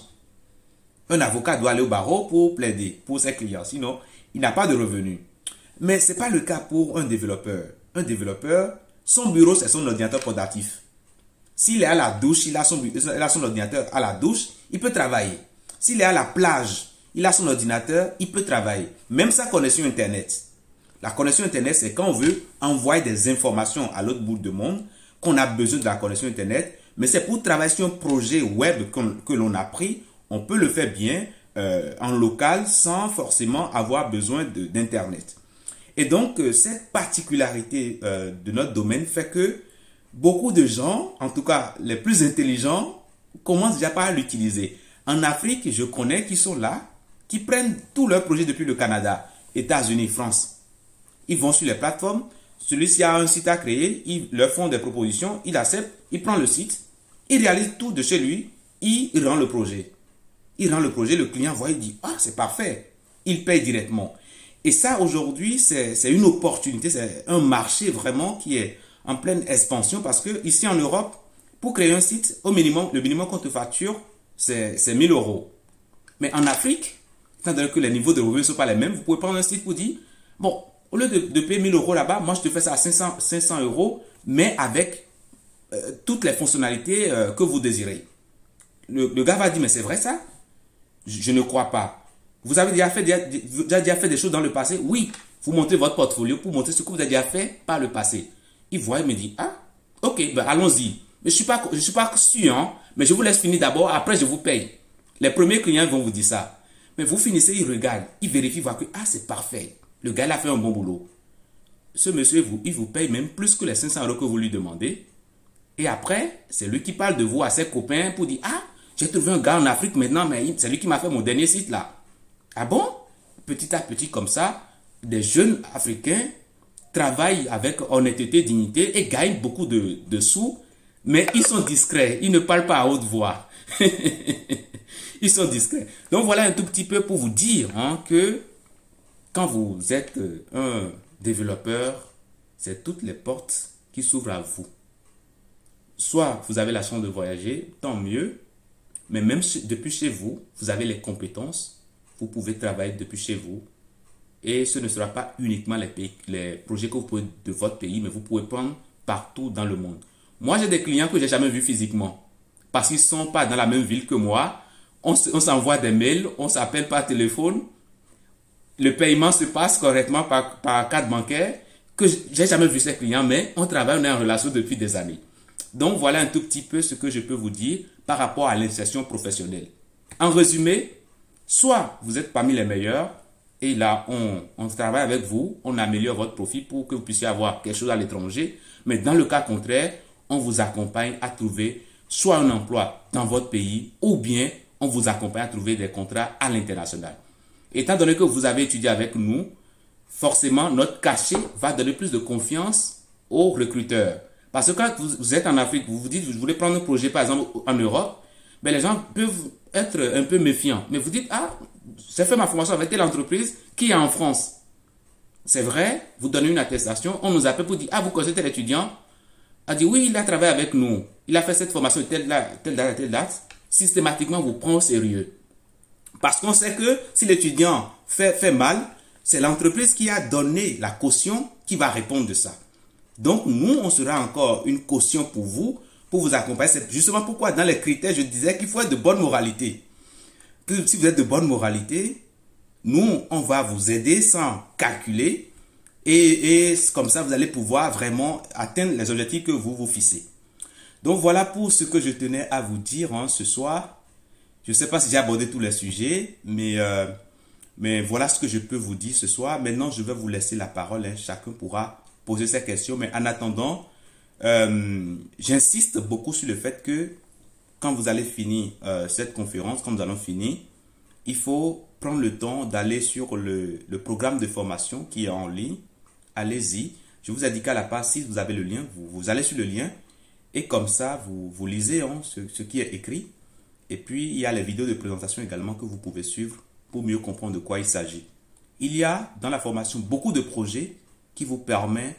A: Un avocat doit aller au barreau pour plaider pour ses clients. Sinon, il n'a pas de revenus. Mais ce n'est pas le cas pour un développeur. Un développeur, son bureau, c'est son ordinateur portatif. S'il est à la douche, il a son ordinateur à la douche, il peut travailler. S'il est à la plage, il a son ordinateur, il peut travailler. Même sa connexion Internet. La connexion Internet, c'est quand on veut envoyer des informations à l'autre bout du monde, qu'on a besoin de la connexion Internet, mais c'est pour travailler sur un projet web que l'on a pris, on peut le faire bien en local sans forcément avoir besoin d'Internet. Et donc, cette particularité de notre domaine fait que beaucoup de gens, en tout cas les plus intelligents, commencent déjà par l'utiliser. En Afrique, je connais qui sont là, qui prennent tous leurs projets depuis le Canada, États-Unis, France. Ils vont sur les plateformes. Celui-ci a un site à créer, ils leur font des propositions, il accepte, il prend le site, il réalise tout de chez lui, il rend le projet. Il rend le projet, le client voit, il dit, ah, c'est parfait. Il paye directement. Et ça, aujourd'hui, c'est une opportunité, c'est un marché vraiment qui est en pleine expansion parce que ici en Europe, pour créer un site, au minimum, le minimum qu'on te facture, c'est 1 000 euros. Mais en Afrique, étant donné que les niveaux de revenus ne sont pas les mêmes, vous pouvez prendre un site pour dire, bon, au lieu de payer 1 000 euros là-bas, moi je te fais ça à 500 euros, mais avec toutes les fonctionnalités que vous désirez. Le gars va dire, mais c'est vrai ça? Je ne crois pas. Vous avez déjà fait des choses dans le passé? Oui. Vous montrez votre portfolio pour montrer ce que vous avez déjà fait par le passé. Il voit, il me dit, ah, ok, ben allons-y. Mais je suis pas sûr, hein, mais je vous laisse finir d'abord, après je vous paye. Les premiers clients vont vous dire ça. Mais vous finissez, ils regardent, ils vérifient, voient que, ah, c'est parfait. Le gars, il a fait un bon boulot. Ce monsieur, il vous paye même plus que les 500 euros que vous lui demandez. Et après, c'est lui qui parle de vous à ses copains pour dire, ah, j'ai trouvé un gars en Afrique maintenant, mais c'est lui qui m'a fait mon dernier site là. Ah bon? Petit à petit comme ça, des jeunes Africains travaillent avec honnêteté, dignité et gagnent beaucoup de sous, mais ils sont discrets, ils ne parlent pas à haute voix. Ils sont discrets. Donc voilà un tout petit peu pour vous dire que quand vous êtes un développeur, c'est toutes les portes qui s'ouvrent à vous. Soit vous avez la chance de voyager, tant mieux, mais même depuis chez vous, vous avez les compétences, vous pouvez travailler depuis chez vous Et ce ne sera pas uniquement les projets que vous pouvez de votre pays, mais vous pouvez prendre partout dans le monde. Moi, j'ai des clients que j'ai jamais vus physiquement parce qu'ils sont pas dans la même ville que moi. On s'envoie des mails, on s'appelle par téléphone. Le paiement se passe correctement par carte bancaire, que j'ai jamais vu ces clients, mais on travaille, on est en relation depuis des années. Donc, voilà un tout petit peu ce que je peux vous dire par rapport à l'insertion professionnelle. En résumé, soit vous êtes parmi les meilleurs, et là, on travaille avec vous, on améliore votre profil pour que vous puissiez avoir quelque chose à l'étranger, mais dans le cas contraire, on vous accompagne à trouver soit un emploi dans votre pays, ou bien on vous accompagne à trouver des contrats à l'international. Étant donné que vous avez étudié avec nous, forcément, notre cachet va donner plus de confiance aux recruteurs. Parce que quand vous êtes en Afrique, vous vous dites, vous voulez prendre un projet, par exemple, en Europe, ben les gens peuvent être un peu méfiants. Mais vous dites, ah, j'ai fait ma formation avec telle entreprise qui est en France. C'est vrai, vous donnez une attestation, on nous appelle pour dire, ah, vous connaissez tel étudiant? A dit, oui, il a travaillé avec nous. Il a fait cette formation de telle date. Systématiquement, vous prenez au sérieux. Parce qu'on sait que si l'étudiant fait mal, c'est l'entreprise qui a donné la caution qui va répondre de ça. Donc, nous, on sera encore une caution pour vous accompagner. C'est justement pourquoi, dans les critères, je disais qu'il faut être de bonne moralité. Que si vous êtes de bonne moralité, nous, on va vous aider sans calculer. Et comme ça, vous allez pouvoir vraiment atteindre les objectifs que vous vous fixez. Donc, voilà pour ce que je tenais à vous dire ce soir. Je ne sais pas si j'ai abordé tous les sujets, mais voilà ce que je peux vous dire ce soir. Maintenant, je vais vous laisser la parole. Chacun pourra poser ses questions. Mais en attendant, j'insiste beaucoup sur le fait que quand vous allez finir cette conférence, quand nous allons finir, il faut prendre le temps d'aller sur le programme de formation qui est en ligne. Allez-y. Je vous indique à la page, si vous avez le lien, vous allez sur le lien et comme ça, vous lisez ce qui est écrit. Et puis, il y a les vidéos de présentation également que vous pouvez suivre pour mieux comprendre de quoi il s'agit. Il y a dans la formation beaucoup de projets qui vous permettent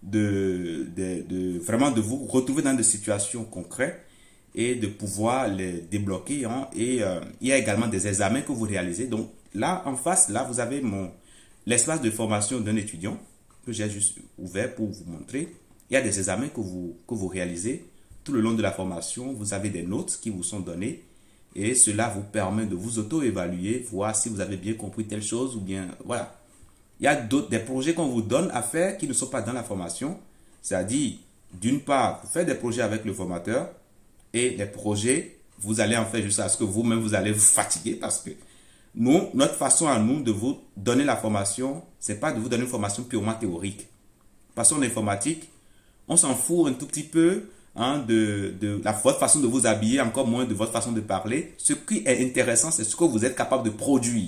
A: vraiment de vous retrouver dans des situations concrètes et de pouvoir les débloquer. Et il y a également des examens que vous réalisez. Donc là, en face, là, vous avez l'espace de formation d'un étudiant que j'ai juste ouvert pour vous montrer. Il y a des examens que vous réalisez tout le long de la formation. Vous avez des notes qui vous sont données. Et cela vous permet de vous auto-évaluer, voir si vous avez bien compris telle chose ou bien, voilà. Il y a des projets qu'on vous donne à faire qui ne sont pas dans la formation. C'est-à-dire, d'une part, vous faites des projets avec le formateur et les projets, vous allez en faire jusqu'à ce que vous-même, vous allez vous fatiguer parce que notre façon à nous de vous donner la formation, c'est pas de vous donner une formation purement théorique. Parce qu'en informatique, on s'en fout un tout petit peu de votre façon de vous habiller, encore moins de votre façon de parler. Ce qui est intéressant, c'est ce que vous êtes capable de produire,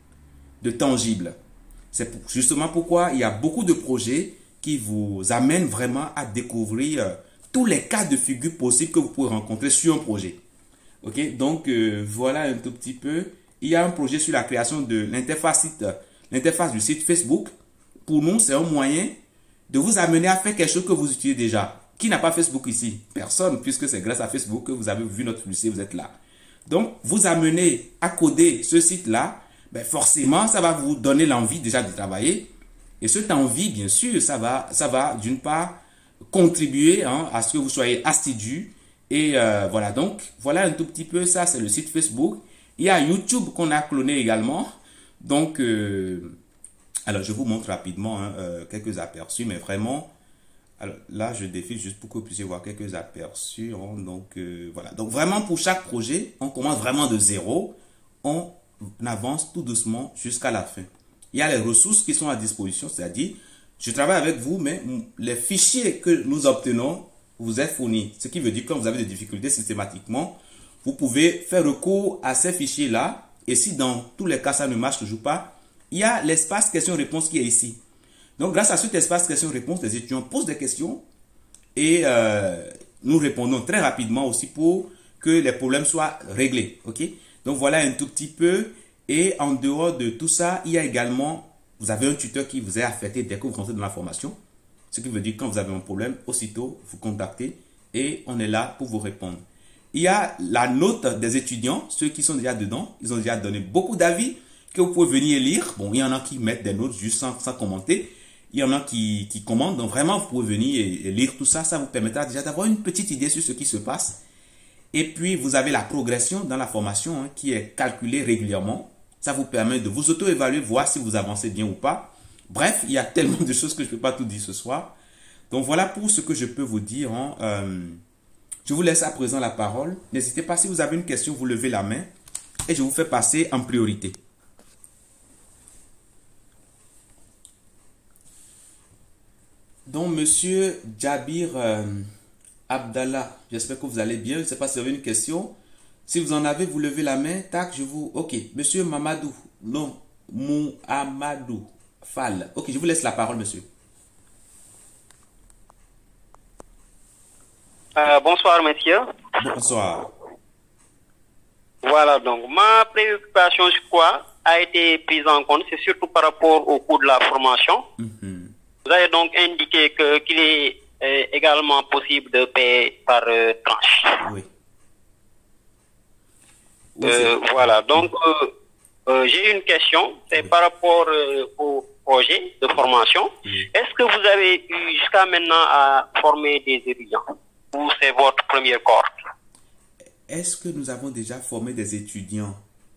A: de tangible. C'est justement pourquoi il y a beaucoup de projets qui vous amènent vraiment à découvrir tous les cas de figure possibles que vous pouvez rencontrer sur un projet. Ok, donc voilà un tout petit peu. Il y a un projet sur la création de l'interface du site Facebook. Pour nous, c'est un moyen de vous amener à faire quelque chose que vous utilisez déjà. Qui n'a pas Facebook ici? Personne, puisque c'est grâce à Facebook que vous avez vu notre publicité, vous êtes là. Donc, vous amener à coder ce site-là, ben forcément, ça va vous donner l'envie déjà de travailler. Et cette envie, bien sûr, ça va d'une part contribuer à ce que vous soyez assidu. Et voilà, donc, voilà un tout petit peu, ça c'est le site Facebook. Il y a YouTube qu'on a cloné également. Donc, alors je vous montre rapidement quelques aperçus, mais vraiment, alors là je défile juste pour que vous puissiez voir quelques aperçus. Donc, voilà, donc vraiment pour chaque projet, on commence vraiment de zéro. On avance tout doucement jusqu'à la fin. Il y a les ressources qui sont à disposition, c'est-à-dire, je travaille avec vous, mais les fichiers que nous obtenons vous êtes fournis. Ce qui veut dire que quand vous avez des difficultés systématiquement, vous pouvez faire recours à ces fichiers-là. Et si dans tous les cas, ça ne marche toujours pas, il y a l'espace questions-réponses qui est ici. Donc, grâce à cet espace questions-réponses, les étudiants posent des questions et nous répondons très rapidement aussi pour que les problèmes soient réglés. Ok? Donc, voilà un tout petit peu. Et en dehors de tout ça, il y a également, vous avez un tuteur qui vous est affecté dès que vous rentrez dans la formation. Ce qui veut dire que quand vous avez un problème, aussitôt, vous contactez et on est là pour vous répondre. Il y a la note des étudiants, ceux qui sont déjà dedans, ils ont déjà donné beaucoup d'avis. que vous pouvez venir lire. Bon, il y en a qui mettent des notes juste sans commenter. Il y en a qui commandent. Donc vraiment, vous pouvez venir et lire tout ça. Ça vous permettra déjà d'avoir une petite idée sur ce qui se passe. Et puis, vous avez la progression dans la formation qui est calculée régulièrement. Ça vous permet de vous auto-évaluer, voir si vous avancez bien ou pas. Bref, il y a tellement de choses que je ne peux pas tout dire ce soir. Donc voilà pour ce que je peux vous dire. Je vous laisse à présent la parole. N'hésitez pas, si vous avez une question, vous levez la main et je vous fais passer en priorité. Donc, monsieur Jabir Abdallah, j'espère que vous allez bien. Je ne sais pas si vous avez une question. Si vous en avez, vous levez la main. Tac, je vous... Ok. Monsieur Mamadou. Non. Mouhamadou Fall. Ok, je vous laisse la parole, monsieur.
B: Bonsoir, messieurs.
A: Bonsoir.
B: Voilà, donc ma préoccupation, je crois, a été prise en compte, c'est surtout par rapport au coût de la formation. Vous avez donc indiqué qu'il est également possible de payer par tranche.
A: Oui.
B: Voilà, donc j'ai une question, c'est par rapport au projet de formation. Est-ce que vous avez eu jusqu'à maintenant à former des étudiants ou c'est votre première cohorte?
A: Est-ce que nous avons déjà formé des étudiants?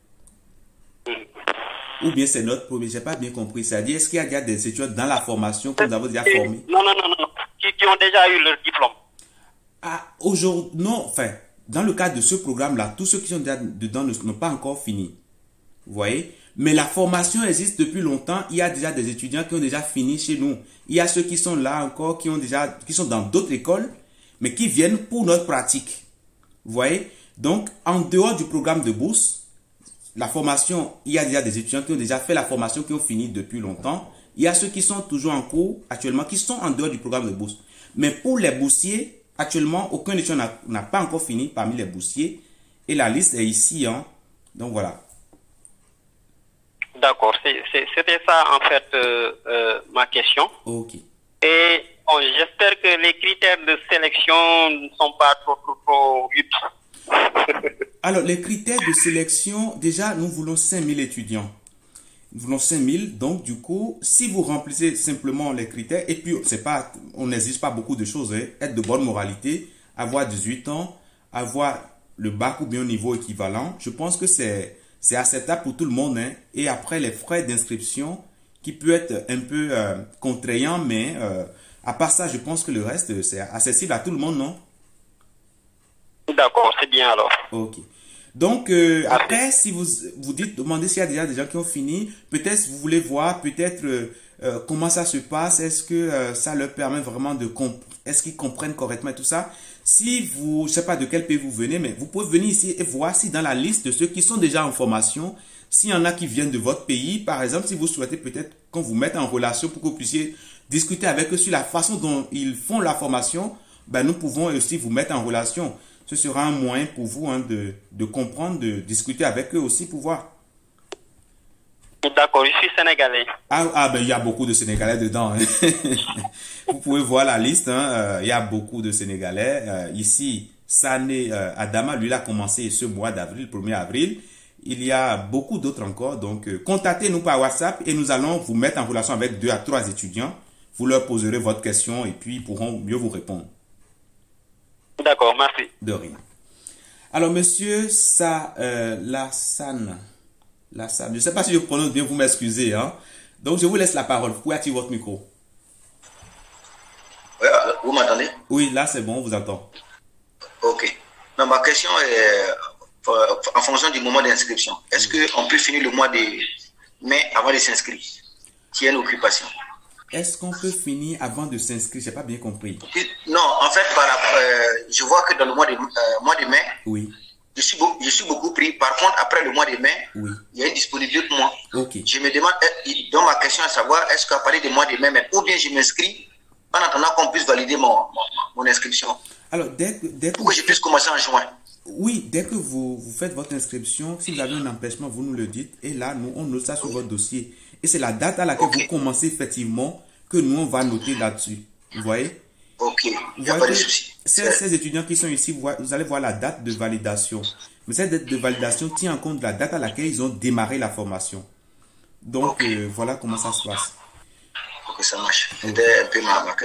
A: Ou bien c'est notre premier? Je n'ai pas bien compris. C'est-à-dire, est-ce qu'il y a déjà des étudiants dans la formation que nous avons déjà formés?
B: Non. Qui ont déjà eu leur diplôme.
A: Ah, aujourd'hui, non, enfin, dans le cadre de ce programme-là, tous ceux qui sont déjà dedans n'ont pas encore fini. Vous voyez? Mais la formation existe depuis longtemps. Il y a déjà des étudiants qui ont déjà fini chez nous. Il y a ceux qui sont là encore, qui sont dans d'autres écoles, mais qui viennent pour notre pratique. Vous voyez? Donc, en dehors du programme de bourse, la formation, il y a déjà des étudiants qui ont déjà fait la formation, qui ont fini depuis longtemps. Il y a ceux qui sont toujours en cours actuellement, qui sont en dehors du programme de bourse. Mais pour les boursiers, actuellement, aucun étudiant n'a pas encore fini parmi les boursiers. Et la liste est ici. Donc, voilà.
B: D'accord. C'était ça, en fait, ma question.
A: Ok.
B: Et bon, j'espère que les critères de sélection ne sont pas trop vite.
A: Alors, les critères de sélection, déjà, nous voulons 5000 étudiants. Nous voulons 5000. Donc, du coup, si vous remplissez simplement les critères, et puis, on n'exige pas beaucoup de choses, être de bonne moralité, avoir 18 ans, avoir le bac ou bien au niveau équivalent, je pense que c'est acceptable pour tout le monde. Et après, les frais d'inscription, qui peut être un peu contraignant, mais à part ça, je pense que le reste, c'est accessible à tout le monde, non?
B: D'accord, c'est bien alors.
A: Ok. Donc, après, si vous demandez s'il y a déjà des gens qui ont fini, peut-être vous voulez voir, peut-être comment ça se passe, est-ce que ça leur permet vraiment est-ce qu'ils comprennent correctement et tout ça. Si je sais pas de quel pays vous venez, mais vous pouvez venir ici et voir si dans la liste de ceux qui sont déjà en formation, s'il y en a qui viennent de votre pays, par exemple, si vous souhaitez peut-être qu'on vous mette en relation pour que vous puissiez discuter avec eux sur la façon dont ils font la formation, ben nous pouvons aussi vous mettre en relation. Ce sera un moyen pour vous de comprendre, de discuter avec eux aussi pour voir.
B: D'accord, je suis sénégalais.
A: Ben il y a beaucoup de Sénégalais dedans. Vous pouvez voir la liste. Il y a beaucoup de Sénégalais. Ici, Sané Adama, lui, il a commencé ce mois d'avril, 1er avril. Il y a beaucoup d'autres encore. Donc, contactez-nous par WhatsApp et nous allons vous mettre en relation avec 2 à 3 étudiants. Vous leur poserez votre question et puis ils pourront mieux vous répondre.
B: D'accord, merci.
A: De rien. Alors, monsieur Lassane, je ne sais pas si je prononce bien, vous m'excusez. Donc, je vous laisse la parole. Vous pouvez activer votre micro.
C: Oui, vous m'entendez?
A: Oui, là, c'est bon, on vous entend.
C: Ok. Non, ma question est en fonction du moment d'inscription. Est-ce qu'on peut finir le mois de mai avant de s'inscrire? S'il y a une occupation.
A: Est-ce qu'on peut finir avant de s'inscrire? Je n'ai pas bien compris.
C: Non, en fait, je vois que dans le mois de mai,
A: oui.
C: je suis beaucoup pris. Par contre, après le mois de mai,
A: oui.
C: il y a une disponibilité pour moi.
A: Okay.
C: Je me demande, donc ma question est de savoir, est-ce qu'à partir du mois de mai, ou bien je m'inscris en attendant qu'on puisse valider mon inscription. Alors, dès pour que je puisse commencer en juin.
A: Oui, dès que vous faites votre inscription, si vous avez un empêchement, vous nous le dites. Et là, nous, on note ça sur votre dossier. Et c'est la date à laquelle vous commencez effectivement que nous, on va noter là-dessus. Vous voyez?
C: Ok, il n'y a pas de souci.
A: Ces étudiants qui sont ici, vous allez voir la date de validation. Mais cette date de validation tient en compte de la date à laquelle ils ont démarré la formation. Donc, voilà comment ça se passe.
C: Ok, ça marche. C'était un peu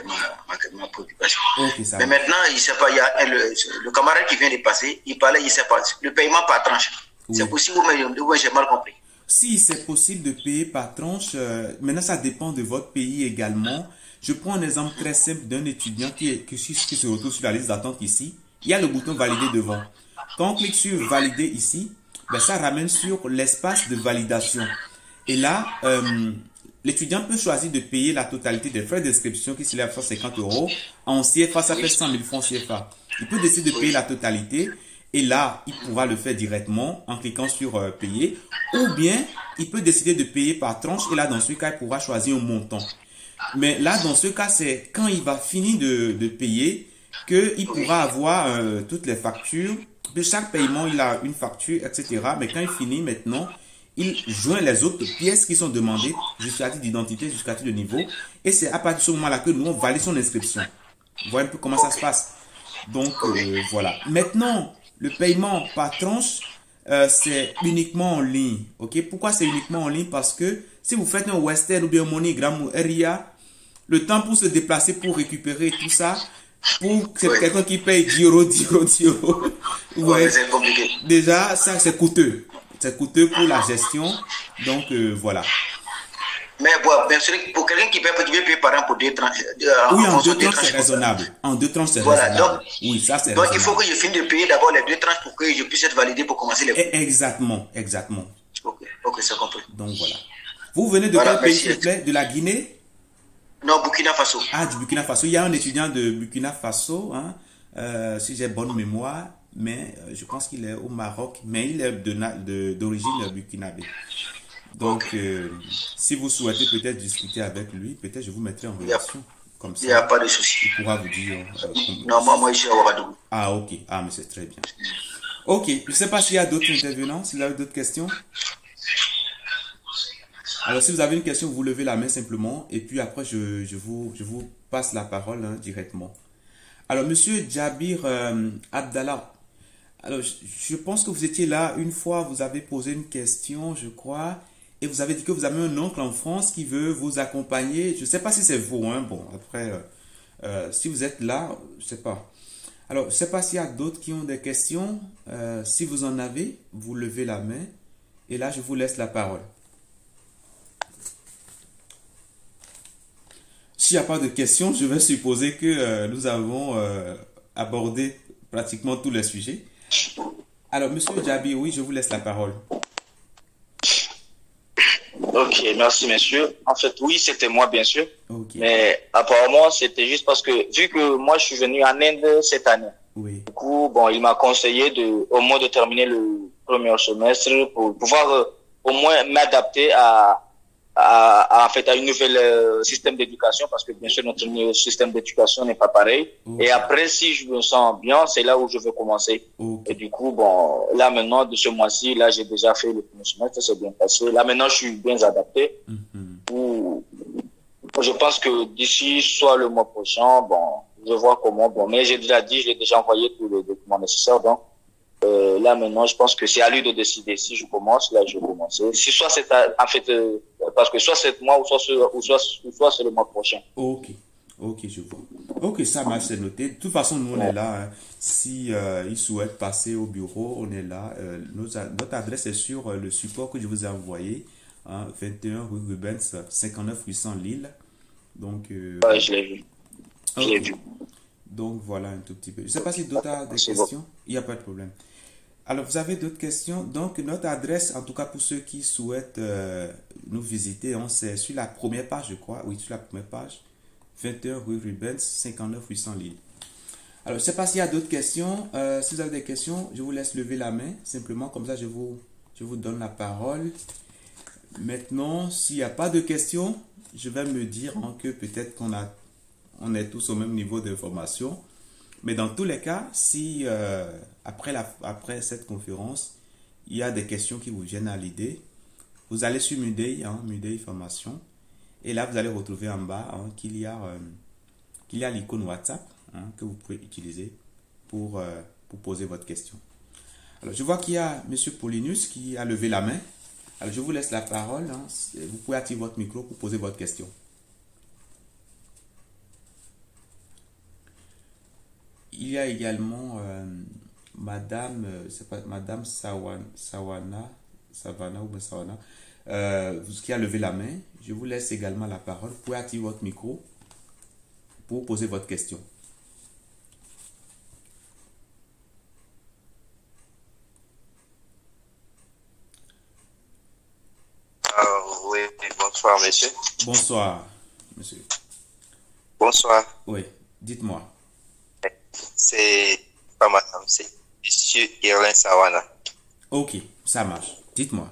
C: ma préoccupation.
A: Ok, ça
C: Mais
A: marche.
C: maintenant, il sait pas, il y a le camarade qui vient de passer, il parlait, il sait pas. Le paiement par tranche.
A: Oui.
C: C'est possible ou j'ai mal compris?
A: Si c'est possible de payer par tranche, maintenant ça dépend de votre pays également. Je prends un exemple très simple d'un étudiant qui se retrouve sur la liste d'attente ici. Il y a le bouton valider devant. Quand on clique sur valider ici, ben, ça ramène sur l'espace de validation. Et là, l'étudiant peut choisir de payer la totalité des frais d'inscription qui s'élèvent à 150 euros. En CFA, ça fait 100 000 francs CFA. Il peut décider de payer la totalité. Et là, il pourra le faire directement en cliquant sur payer. Ou bien, il peut décider de payer par tranche. Et là, dans ce cas, il pourra choisir un montant. Mais là, dans ce cas, c'est quand il va finir de payer qu'il pourra avoir toutes les factures. De chaque paiement, il a une facture, etc. Mais quand il finit maintenant, il joint les autres pièces qui sont demandées, jusqu'à titre d'identité, jusqu'à titre de niveau. Et c'est à partir de ce moment-là que nous, on valide son inscription. Vous voyez un peu comment ça se passe. Donc, voilà. Maintenant, le paiement par tranche, c'est uniquement en ligne. Ok? Pourquoi c'est uniquement en ligne? Parce que si vous faites un Western ou bien un MoneyGram ou RIA, le temps pour se déplacer, pour récupérer tout ça, pour quelqu'un qui paye 10 euros, 10 euros, 10 euros, ouais,
C: c'est compliqué.
A: déjà, ça c'est coûteux. C'est coûteux pour la gestion. Donc, voilà.
C: Mais bon, bien sûr, pour quelqu'un qui veut payer par an pour 2 tranches.
A: Oui, en 2 tranches, c'est raisonnable. En 2 tranches, c'est
C: voilà,
A: raisonnable.
C: donc,
A: Oui, ça, c'est
C: donc
A: raisonnable.
C: il faut que je finisse de payer d'abord les 2 tranches pour que je puisse être validé pour commencer les cours.
A: Exactement, exactement.
C: Ok, c'est compris.
A: Donc, voilà. Vous venez de
C: Voilà,
A: quel pays,
C: merci.
A: s'il vous plaît? De la Guinée?
C: Non, Burkina Faso.
A: Ah, du Burkina Faso. Il y a un étudiant de Burkina Faso, hein, si j'ai bonne mémoire, mais je pense qu'il est au Maroc, mais il est d'origine burkinabé. Donc, si vous souhaitez peut-être discuter avec lui, peut-être je vous mettrai en relation. Comme ça,
C: Il n'y a pas de souci.
A: il pourra vous dire.
C: Non, moi, je suis à Ouagadougou.
A: Ah, ok. Ah, mais c'est très bien. Ok. Je ne sais pas s'il y a d'autres intervenants, si vous avez d'autres questions. Alors, si vous avez une question, vous levez la main simplement. Et puis après, je vous passe la parole directement. Alors, monsieur Djabir Abdallah. Alors, je pense que vous étiez là une fois, vous avez posé une question, je crois. Et vous avez dit que vous avez un oncle en France qui veut vous accompagner. Je ne sais pas si c'est vous, hein. Bon, après, si vous êtes là, je ne sais pas. Alors, je ne sais pas s'il y a d'autres qui ont des questions. Si vous en avez, vous levez la main. Et là, je vous laisse la parole. S'il n'y a pas de questions, je vais supposer que nous avons abordé pratiquement tous les sujets. Alors, monsieur Djabi, oui, je vous laisse la parole.
D: Ok, merci, monsieur. En fait, oui, c'était moi, bien sûr.
A: Okay.
D: Mais apparemment, c'était juste parce que, vu que moi, je suis venu en Inde cette année.
A: Oui.
D: Du coup, bon, il m'a conseillé au moins de terminer le premier semestre pour pouvoir au moins m'adapter en fait, à une nouvelle système d'éducation, parce que bien sûr, notre système d'éducation n'est pas pareil. Okay. Et après, si je me sens bien, c'est là où je veux commencer. Okay. Et du coup, bon, là maintenant, de ce mois-ci, là, j'ai déjà fait le premier semestre, c'est bien passé. Là maintenant, je suis bien adapté. Je pense que d'ici, soit le mois prochain, bon, je vois comment, bon, mais j'ai déjà envoyé tous les documents nécessaires, donc, là maintenant, je pense que c'est à lui de décider. Si je commence, là, je vais commencer. Si soit c'est en fait, parce que soit c'est moi ou soit c'est le mois prochain.
A: Ok, je vois. Ok, ça marche, c'est noté. De toute façon, nous on est là. Hein. Si il souhaite passer au bureau, on est là. Notre adresse est sur le support que je vous ai envoyé, hein, 21 rue Rubens, 59 800 Lille. Donc.
D: Ouais, je l'ai vu. Okay. Je l'ai vu.
A: Donc voilà un tout petit peu. Je ne sais pas si d'autres ont des questions. Il n'y a pas de problème. Alors, vous avez d'autres questions? Donc, notre adresse, en tout cas pour ceux qui souhaitent nous visiter, c'est sur la première page, je crois. Oui, sur la première page. 21 rue Rubens, 59 800 Lille. Alors, je ne sais pas s'il y a d'autres questions. Si vous avez des questions, je vous laisse lever la main. Simplement, comme ça, je vous donne la parole. Maintenant, s'il n'y a pas de questions, je vais me dire que peut-être on est tous au même niveau d'information. Mais dans tous les cas, si après cette conférence, il y a des questions qui vous viennent à l'idée, vous allez sur Muday, Muday Formation, et là vous allez retrouver en bas qu'il y a l'icône WhatsApp que vous pouvez utiliser pour poser votre question. Alors je vois qu'il y a M. Paulinus qui a levé la main. Alors, je vous laisse la parole. Hein. Vous pouvez activer votre micro pour poser votre question. Il y a également Madame, c'est pas Madame Savana ou Sawana, qui a levé la main. Je vous laisse également la parole. Vous pouvez activer votre micro pour poser votre question.
E: Oui, bonsoir, monsieur.
A: Bonsoir, monsieur.
E: Bonsoir.
A: Oui, dites-moi.
E: C'est pas madame, c'est monsieur Irlin Sawana.
A: Ok, ça marche. Dites-moi.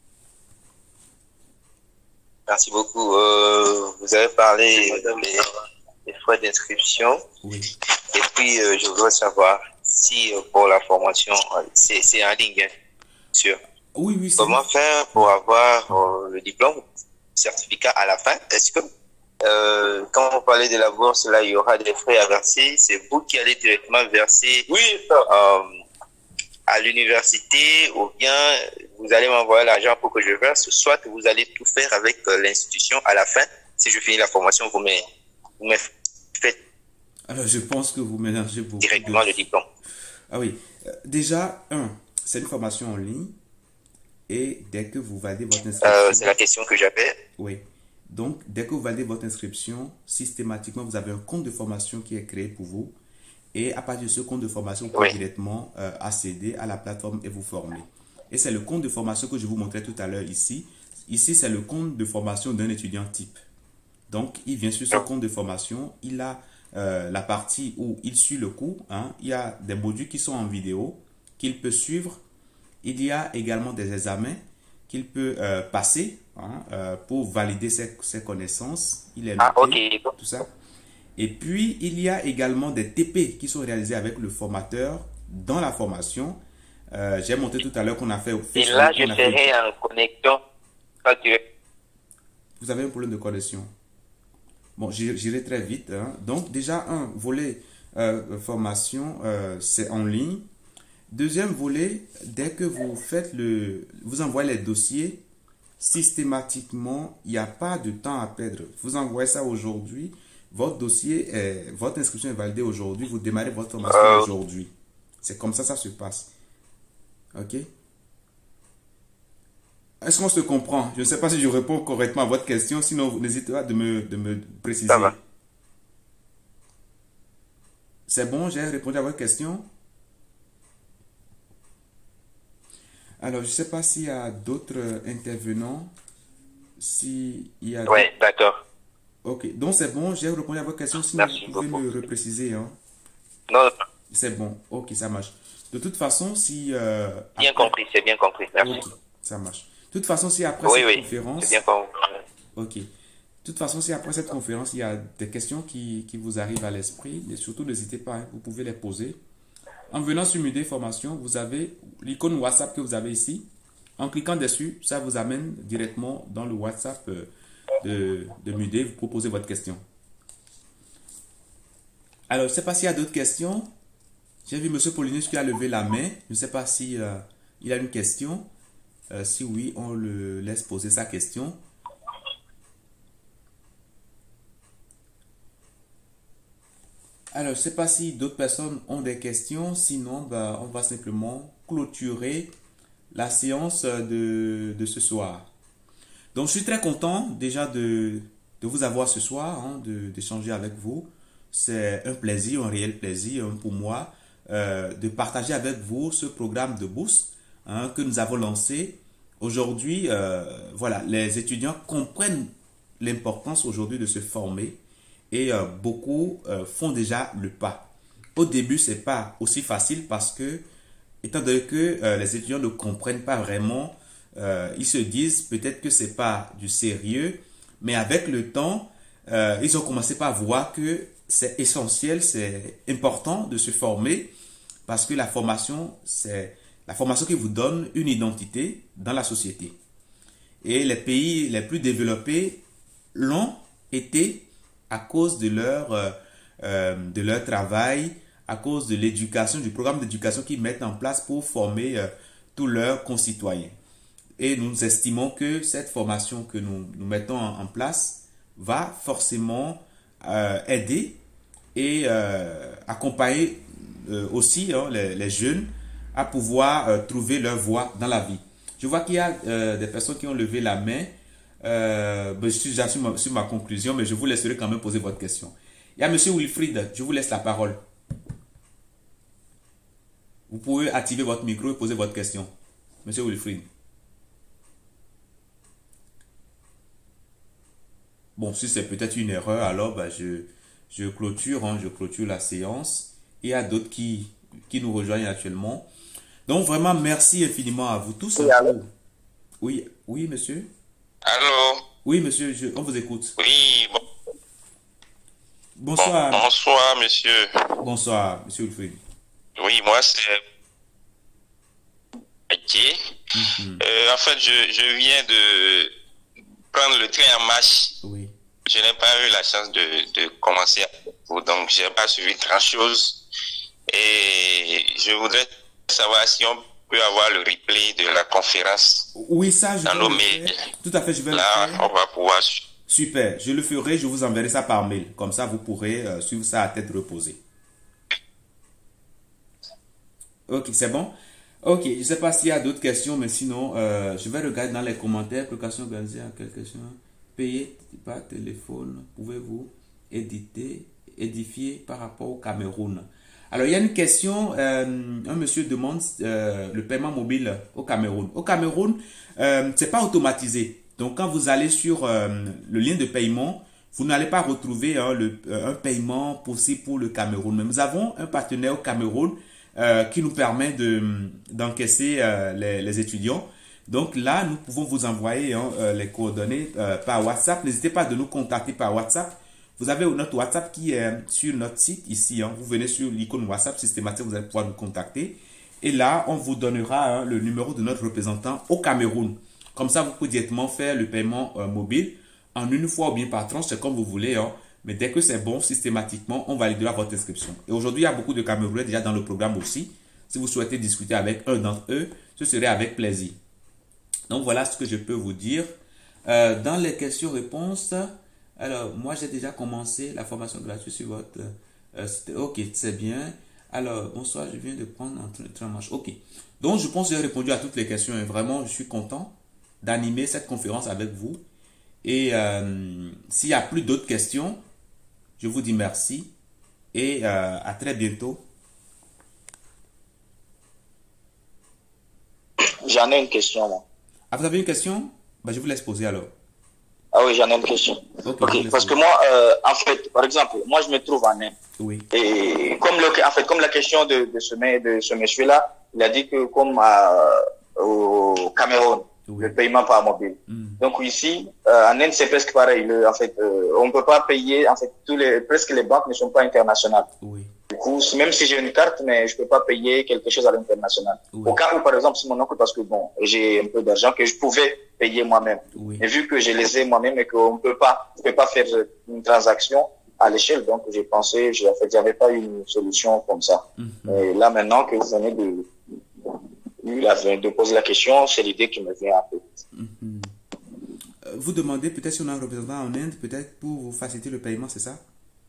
E: Merci beaucoup. Vous avez parlé des frais d'inscription.
A: Oui.
E: Et puis, je voudrais savoir si pour la formation, c'est en ligne, hein, sûr.
A: Oui, oui.
E: Comment faire pour avoir le diplôme, certificat à la fin? Est-ce que quand vous parlez de la bourse, là, il y aura des frais à verser? C'est vous qui allez directement verser à l'université, ou bien vous allez m'envoyer l'argent pour que je verse, soit vous allez tout faire avec l'institution à la fin. Si je finis la formation, vous me faites
A: Alors, je pense que vous mélangez beaucoup.
E: Directement le diplôme.
A: Ah oui. Déjà, c'est une formation en ligne. Et dès que vous validez votre inscription...
E: c'est la question que j'avais.
A: Oui. Donc, dès que vous validez votre inscription, systématiquement, vous avez un compte de formation qui est créé pour vous. Et à partir de ce compte de formation, vous pouvez directement accéder à la plateforme et vous former. Et c'est le compte de formation que je vous montrais tout à l'heure ici. Ici, c'est le compte de formation d'un étudiant type. Donc, il vient sur ce compte de formation. Il a la partie où il suit le cours. Hein. Il y a des modules qui sont en vidéo qu'il peut suivre. Il y a également des examens qu'il peut passer pour valider ses connaisses. Il est noté, tout ça. Et puis, il y a également des TP qui sont réalisés avec le formateur dans la formation. J'ai montré tout à l'heure qu'on a fait...
E: Et là, je serai en connexion.
A: Vous avez un problème de connexion. Bon, j'irai très vite. Hein. Donc, déjà, un volet formation, c'est en ligne. Deuxième volet, dès que vous envoyez les dossiers, systématiquement, il n'y a pas de temps à perdre. Vous envoyez ça aujourd'hui, votre dossier, votre inscription est validée aujourd'hui, vous démarrez votre formation aujourd'hui. C'est comme ça se passe. Ok? Est-ce qu'on se comprend? Je ne sais pas si je réponds correctement à votre question, sinon n'hésitez pas de me préciser.
E: Ça va.
A: C'est bon, j'ai répondu à votre question? Alors, je ne sais pas s'il y a d'autres intervenants.
E: Oui, d'accord.
A: Ok, donc c'est bon, j'ai répondu à votre question. Sinon,
E: Merci
A: vous pouvez
E: beaucoup.
A: me repréciser. Hein.
E: Non.
A: C'est bon, ok, ça marche. De toute façon, si...
E: Bien compris, c'est bien compris. Merci.
A: Ok, ça marche. De toute façon, si après cette conférence...
E: c'est bien compris.
A: Ok. De toute façon, si après cette conférence, il y a des questions qui vous arrivent à l'esprit, et surtout, n'hésitez pas, hein, vous pouvez les poser. En venant sur Mudé Formation, vous avez l'icône WhatsApp que vous avez ici. En cliquant dessus, ça vous amène directement dans le WhatsApp de Mudé. Vous proposez votre question. Alors, je ne sais pas s'il y a d'autres questions. J'ai vu M. Paulinus qui a levé la main. Je ne sais pas si il a une question. Si oui, on le laisse poser sa question. Alors, je ne sais pas si d'autres personnes ont des questions. Sinon, on va simplement clôturer la séance de ce soir. Donc, je suis très content déjà de vous avoir ce soir, hein, d'échanger avec vous. C'est un plaisir, un réel plaisir pour moi de partager avec vous ce programme de bourse que nous avons lancé. Aujourd'hui, voilà, les étudiants comprennent l'importance aujourd'hui de se former. Et beaucoup font déjà le pas. Au début, ce n'est pas aussi facile parce que, étant donné que les étudiants ne comprennent pas vraiment, ils se disent peut-être que ce n'est pas du sérieux, mais avec le temps, ils ont commencé par voir que c'est essentiel, c'est important de se former parce que la formation, c'est la formation qui vous donne une identité dans la société. Et les pays les plus développés l'ont été à cause de leur travail, à cause de l'éducation, du programme d'éducation qu'ils mettent en place pour former tous leurs concitoyens. et nous estimons que cette formation que nous mettons en place va forcément aider et accompagner aussi les jeunes à pouvoir trouver leur voie dans la vie. Je vois qu'il y a des personnes qui ont levé la main. Je suis déjà sur ma conclusion, mais je vous laisserai quand même poser votre question. Il y a M. Wilfried, je vous laisse la parole. Vous pouvez activer votre micro et poser votre question. M. Wilfried. Bon, si c'est peut-être une erreur, alors je clôture la séance. Il y a d'autres qui nous rejoignent actuellement. Donc vraiment, merci infiniment à vous tous. Oui, oui, monsieur.
F: Allô?
A: Oui, monsieur, on vous écoute.
F: Oui, bon.
A: Bonsoir.
F: Bonsoir, monsieur.
A: Bonsoir, monsieur Wilfried.
F: Oui, moi, c'est... en fait, je viens de prendre le train en marche.
A: Oui.
F: Je n'ai pas eu la chance de commencer avec vous, donc je n'ai pas suivi grand-chose. Et je voudrais savoir si on peut avoir le replay de la conférence.
A: Oui, ça, je
F: dans
A: vais
F: nos
A: le
F: mails.
A: faire. Tout à fait, je vais
F: Là,
A: le faire.
F: on va pouvoir...
A: Super, je le ferai, je vous enverrai ça par mail. Comme ça, vous pourrez suivre ça à tête reposée. Ok, c'est bon? Ok, je ne sais pas s'il y a d'autres questions, mais sinon, je vais regarder dans les commentaires. Application organisée à quelle question? Payer par téléphone, pouvez-vous édifier par rapport au Cameroun? Alors, il y a une question, un monsieur demande le paiement mobile au Cameroun. Au Cameroun, c'est pas automatisé. Donc, quand vous allez sur le lien de paiement, vous n'allez pas retrouver un paiement possible pour le Cameroun. Mais nous avons un partenaire au Cameroun qui nous permet d'encaisser les étudiants. Donc là, nous pouvons vous envoyer les coordonnées par WhatsApp. N'hésitez pas de nous contacter par WhatsApp. Vous avez notre WhatsApp qui est sur notre site ici. Vous venez sur l'icône WhatsApp systématique, vous allez pouvoir nous contacter. Et là, on vous donnera le numéro de notre représentant au Cameroun. Comme ça, vous pouvez directement faire le paiement mobile en une fois ou bien par tranche, c'est comme vous voulez. Mais dès que c'est bon, systématiquement, on validera votre inscription. Et aujourd'hui, il y a beaucoup de Camerounais déjà dans le programme aussi. Si vous souhaitez discuter avec un d'entre eux, ce serait avec plaisir. Donc, voilà ce que je peux vous dire. Dans les questions-réponses, alors, moi, j'ai déjà commencé la formation gratuite sur votre site. Ok, c'est bien. Alors, bonsoir, je viens de prendre un train en marche. Ok. Donc, je pense que j'ai répondu à toutes les questions et vraiment, je suis content d'animer cette conférence avec vous. Et s'il n'y a plus d'autres questions, je vous dis merci et à très bientôt.
D: J'en ai une question, moi.
A: Ah, vous avez une question? Je vous laisse poser alors.
D: Ah oui, j'en ai une question. Ok, parce que moi, en fait, par exemple, moi, je me trouve en Inde.
A: Oui.
D: Et comme la question de ce monsieur-là, il a dit que comme au Cameroun, oui, le paiement par mobile. Donc ici, en Inde, c'est presque pareil. On ne peut pas payer, en fait, presque les banques ne sont pas internationales.
A: Oui.
D: Du coup, même si j'ai une carte, mais je peux pas payer quelque chose à l'international. Oui. Au cas où, par exemple, si mon oncle, parce que bon, j'ai un peu d'argent que je pouvais payer moi-même. Oui. Et vu que je les ai moi-même et qu'on peut pas, je peux pas faire une transaction à l'échelle, donc j'ai pensé, en fait, j'avais pas une solution comme ça. Et là, maintenant que vous venez de poser la question, c'est l'idée qui me vient un peu.
A: Vous demandez peut-être si on a un représentant en Inde, peut-être pour vous faciliter le paiement, c'est ça?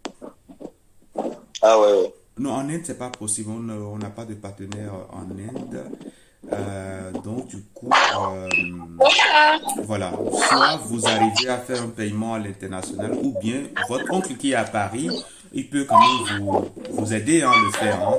D: Ah ouais.
A: Non, en Inde, c'est pas possible. On n'a pas de partenaire en Inde. Donc, du coup, voilà. Soit vous arrivez à faire un paiement à l'international, ou bien votre oncle qui est à Paris, il peut quand même vous aider à le faire.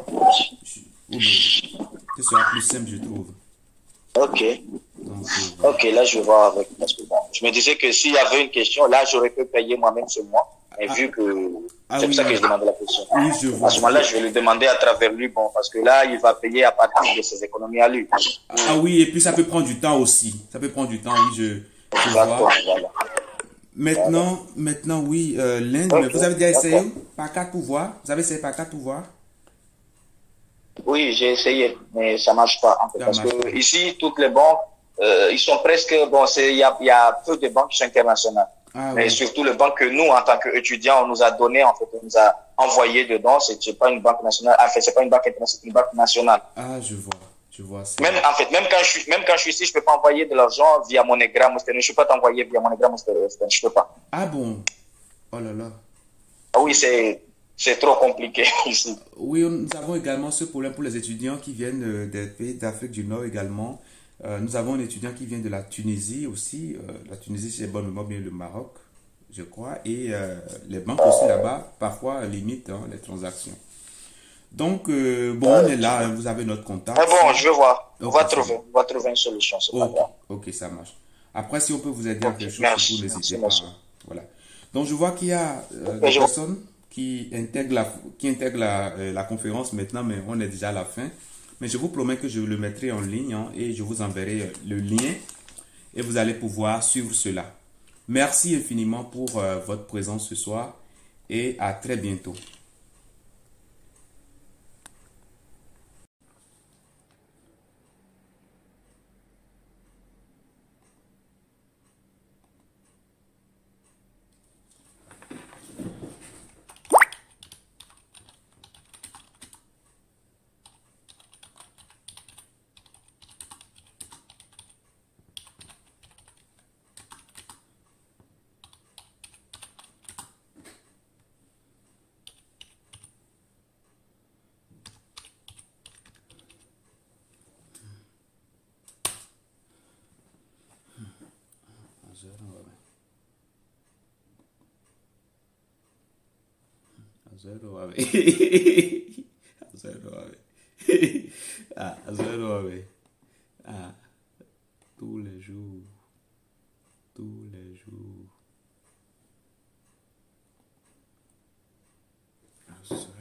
A: Ce sera plus simple, je trouve.
D: Ok. Donc, ok, là, je vais voir avec. Parce que bon, je me disais que s'il y avait une question, là, j'aurais pu payer moi-même ce mois. Et vu que c'est pour ça que je demandais la question.
A: Oui, je vois.
D: À ce moment-là, je vais lui demander à travers lui, bon, parce que là, il va payer à partir de ses économies à lui.
A: Ah oui, et puis ça peut prendre du temps aussi. Ça peut prendre du temps, oui, je vois.
D: Voilà.
A: Maintenant, oui, l'Inde, okay, vous avez déjà essayé par carte pouvoir? Vous avez essayé par carte pouvoir?
D: Oui, j'ai essayé, mais ça marche pas, en fait, parce que ici, toutes les banques, ils sont presque, bon, il y a peu de banques qui sont internationales. Ah, mais oui, surtout les banques que nous, en tant qu'étudiants, on nous a donné, en fait, on nous a envoyé dedans. C'est pas une banque nationale. En fait, c'est pas une banque internationale, c'est une banque nationale.
A: Ah, je vois. Je vois.
D: Même, en fait, même quand je suis ici, je peux pas envoyer de l'argent via MoneyGram ou Sterling. Je peux pas t'envoyer via MoneyGram ou Sterling. Je peux pas.
A: Ah bon? Oh là là.
D: Ah oui, c'est trop compliqué ici.
A: Oui, nous avons également ce problème pour les étudiants qui viennent des pays d'Afrique du Nord également. Nous avons un étudiant qui vient de la Tunisie aussi. La Tunisie, c'est bon moment bien le Maroc, je crois. Et les banques aussi là-bas, parfois, limitent hein, les transactions. Donc, bon, on est là, hein, vous avez notre contact.
D: Mais bon, je vais voir.
A: Ok,
D: On va trouver une solution, c'est pas
A: ok,
D: grave.
A: ok, ça marche. Après, si on peut vous aider à
D: Ok,
A: quelque chose,
D: merci,
A: surtout n'hésitez
D: merci,
A: pas.
D: monsieur.
A: Voilà. Donc, je vois qu'il y a
D: Ok,
A: des
D: je-
A: personnes qui intègrent la conférence maintenant, mais on est déjà à la fin. Mais je vous promets que je le mettrai en ligne hein, et je vous enverrai le lien et vous allez pouvoir suivre cela. Merci infiniment pour votre présence ce soir et à très bientôt. Zero, a ver. Zero, a ver. Ah, zero, a ver. Ah, tous les jours. Tous les jours. Ah,